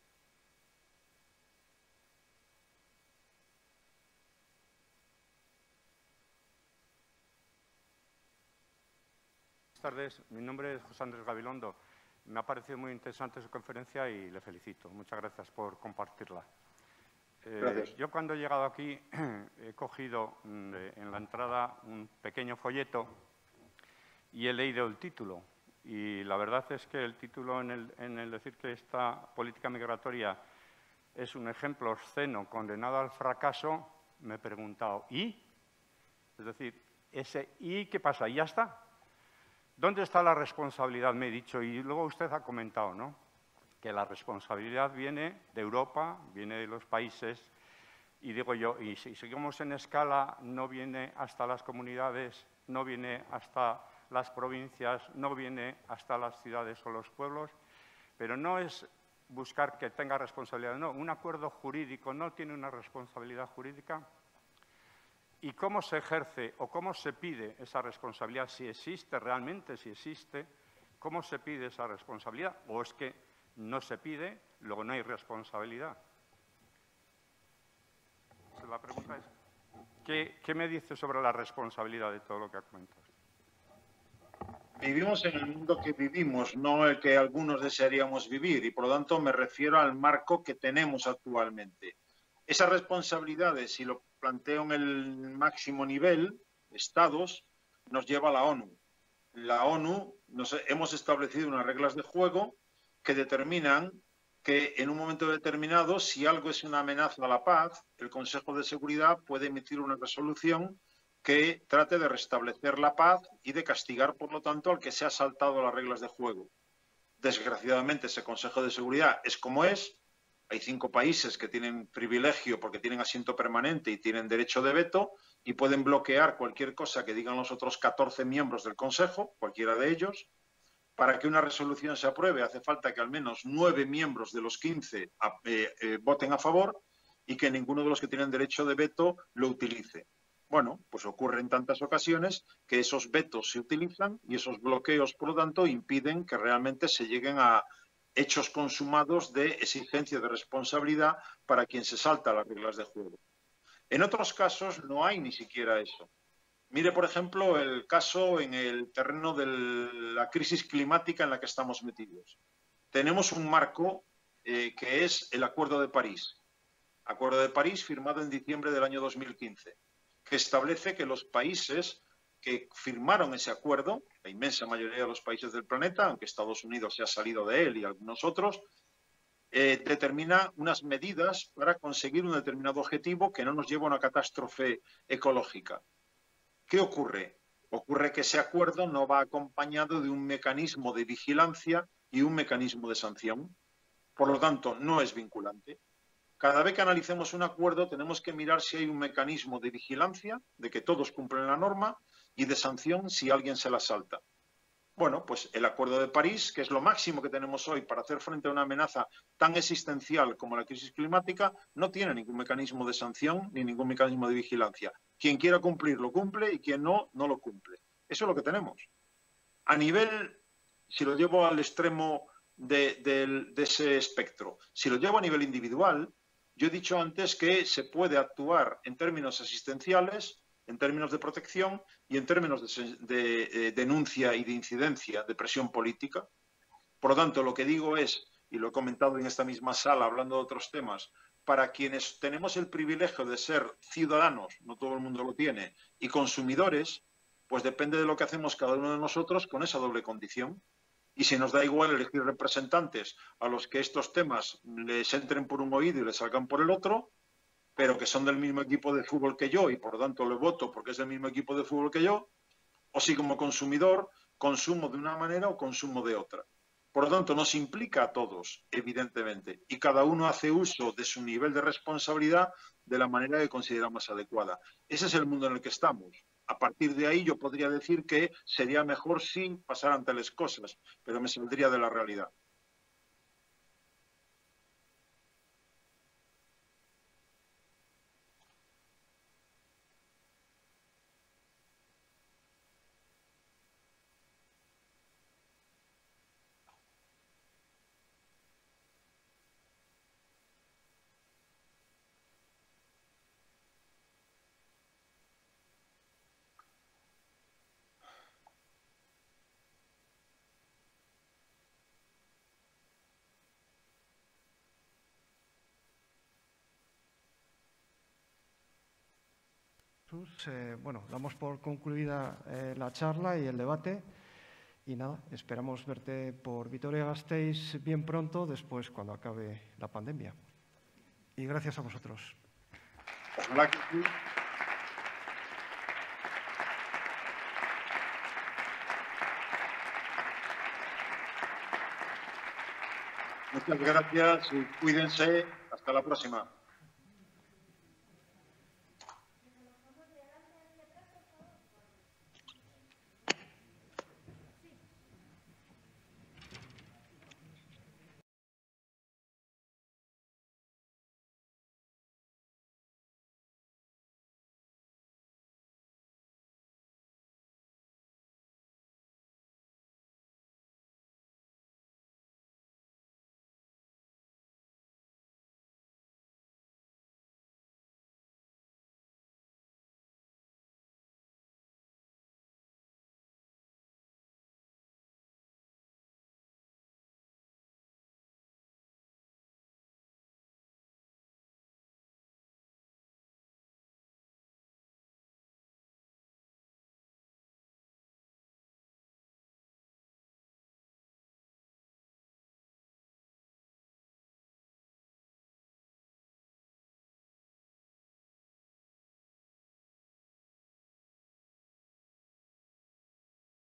S6: Buenas tardes, mi nombre es José Andrés Gabilondo. Me ha parecido muy interesante su conferencia y le felicito. Muchas gracias por compartirla. Eh, yo cuando he llegado aquí he cogido eh, en la entrada un pequeño folleto y he leído el título. Y la verdad es que el título en el, en el decir que esta política migratoria es un ejemplo obsceno condenado al fracaso, me he preguntado, ¿y? Es decir, ese ¿y qué pasa? ¿Y ya está? ¿Dónde está la responsabilidad? Me he dicho, y luego usted ha comentado, ¿no?, que la responsabilidad viene de Europa, viene de los países, y digo yo, y si seguimos en escala, no viene hasta las comunidades, no viene hasta las provincias, no viene hasta las ciudades o los pueblos, pero no es buscar que tenga responsabilidad, no, un acuerdo jurídico no tiene una responsabilidad jurídica. ¿Y cómo se ejerce o cómo se pide esa responsabilidad? Si existe realmente, si existe, ¿cómo se pide esa responsabilidad? ¿O es que no se pide, luego no hay responsabilidad? La pregunta es, ¿qué, qué me dice sobre la responsabilidad de todo lo que ha comentado?
S3: Vivimos en el mundo que vivimos, no el que algunos desearíamos vivir, y por lo tanto me refiero al marco que tenemos actualmente. Esas responsabilidades, si lo planteo en el máximo nivel, estados, nos lleva a la ONU. la ONU nos hemos establecido unas reglas de juego que determinan que en un momento determinado, si algo es una amenaza a la paz, el Consejo de Seguridad puede emitir una resolución que trate de restablecer la paz y de castigar, por lo tanto, al que se ha saltado las reglas de juego. Desgraciadamente, ese Consejo de Seguridad es como es. Hay cinco países que tienen privilegio porque tienen asiento permanente y tienen derecho de veto y pueden bloquear cualquier cosa que digan los otros catorce miembros del Consejo, cualquiera de ellos. Para que una resolución se apruebe hace falta que al menos nueve miembros de los quince eh, eh, voten a favor y que ninguno de los que tienen derecho de veto lo utilice. Bueno, pues ocurre en tantas ocasiones que esos vetos se utilizan y esos bloqueos, por lo tanto, impiden que realmente se lleguen a hechos consumados de exigencia de responsabilidad para quien se salta las reglas de juego. En otros casos no hay ni siquiera eso. Mire, por ejemplo, el caso en el terreno de la crisis climática en la que estamos metidos. Tenemos un marco eh, que es el Acuerdo de París. Acuerdo de París firmado en diciembre del año dos mil quince, que establece que los países que firmaron ese acuerdo, la inmensa mayoría de los países del planeta, aunque Estados Unidos se ha salido de él y algunos otros, eh, determina unas medidas para conseguir un determinado objetivo que no nos lleve a una catástrofe ecológica. ¿Qué ocurre? Ocurre que ese acuerdo no va acompañado de un mecanismo de vigilancia y un mecanismo de sanción. Por lo tanto, no es vinculante. Cada vez que analicemos un acuerdo tenemos que mirar si hay un mecanismo de vigilancia, de que todos cumplen la norma, y de sanción si alguien se la salta. Bueno, pues el Acuerdo de París, que es lo máximo que tenemos hoy para hacer frente a una amenaza tan existencial como la crisis climática, no tiene ningún mecanismo de sanción ni ningún mecanismo de vigilancia. Quien quiera cumplir lo cumple y quien no, no lo cumple. Eso es lo que tenemos. A nivel, si lo llevo al extremo de, de, de ese espectro, si lo llevo a nivel individual, yo he dicho antes que se puede actuar en términos asistenciales, en términos de protección y en términos de, de, de denuncia y de incidencia de presión política. Por lo tanto, lo que digo es, y lo he comentado en esta misma sala hablando de otros temas, para quienes tenemos el privilegio de ser ciudadanos, no todo el mundo lo tiene, y consumidores, pues depende de lo que hacemos cada uno de nosotros con esa doble condición. Y si nos da igual elegir representantes a los que estos temas les entren por un oído y les salgan por el otro, pero que son del mismo equipo de fútbol que yo y por lo tanto le voto porque es del mismo equipo de fútbol que yo, o si como consumidor consumo de una manera o consumo de otra. Por lo tanto, nos implica a todos, evidentemente, y cada uno hace uso de su nivel de responsabilidad de la manera que considera más adecuada. Ese es el mundo en el que estamos. A partir de ahí yo podría decir que sería mejor si pasaran tales cosas, pero me saldría de la realidad.
S7: Eh, bueno, damos por concluida eh, la charla y el debate y nada, esperamos verte por Vitoria-Gasteiz bien pronto, después cuando acabe la pandemia. Y gracias a vosotros.
S3: Ojalá que sí. Muchas gracias y cuídense. Hasta la próxima.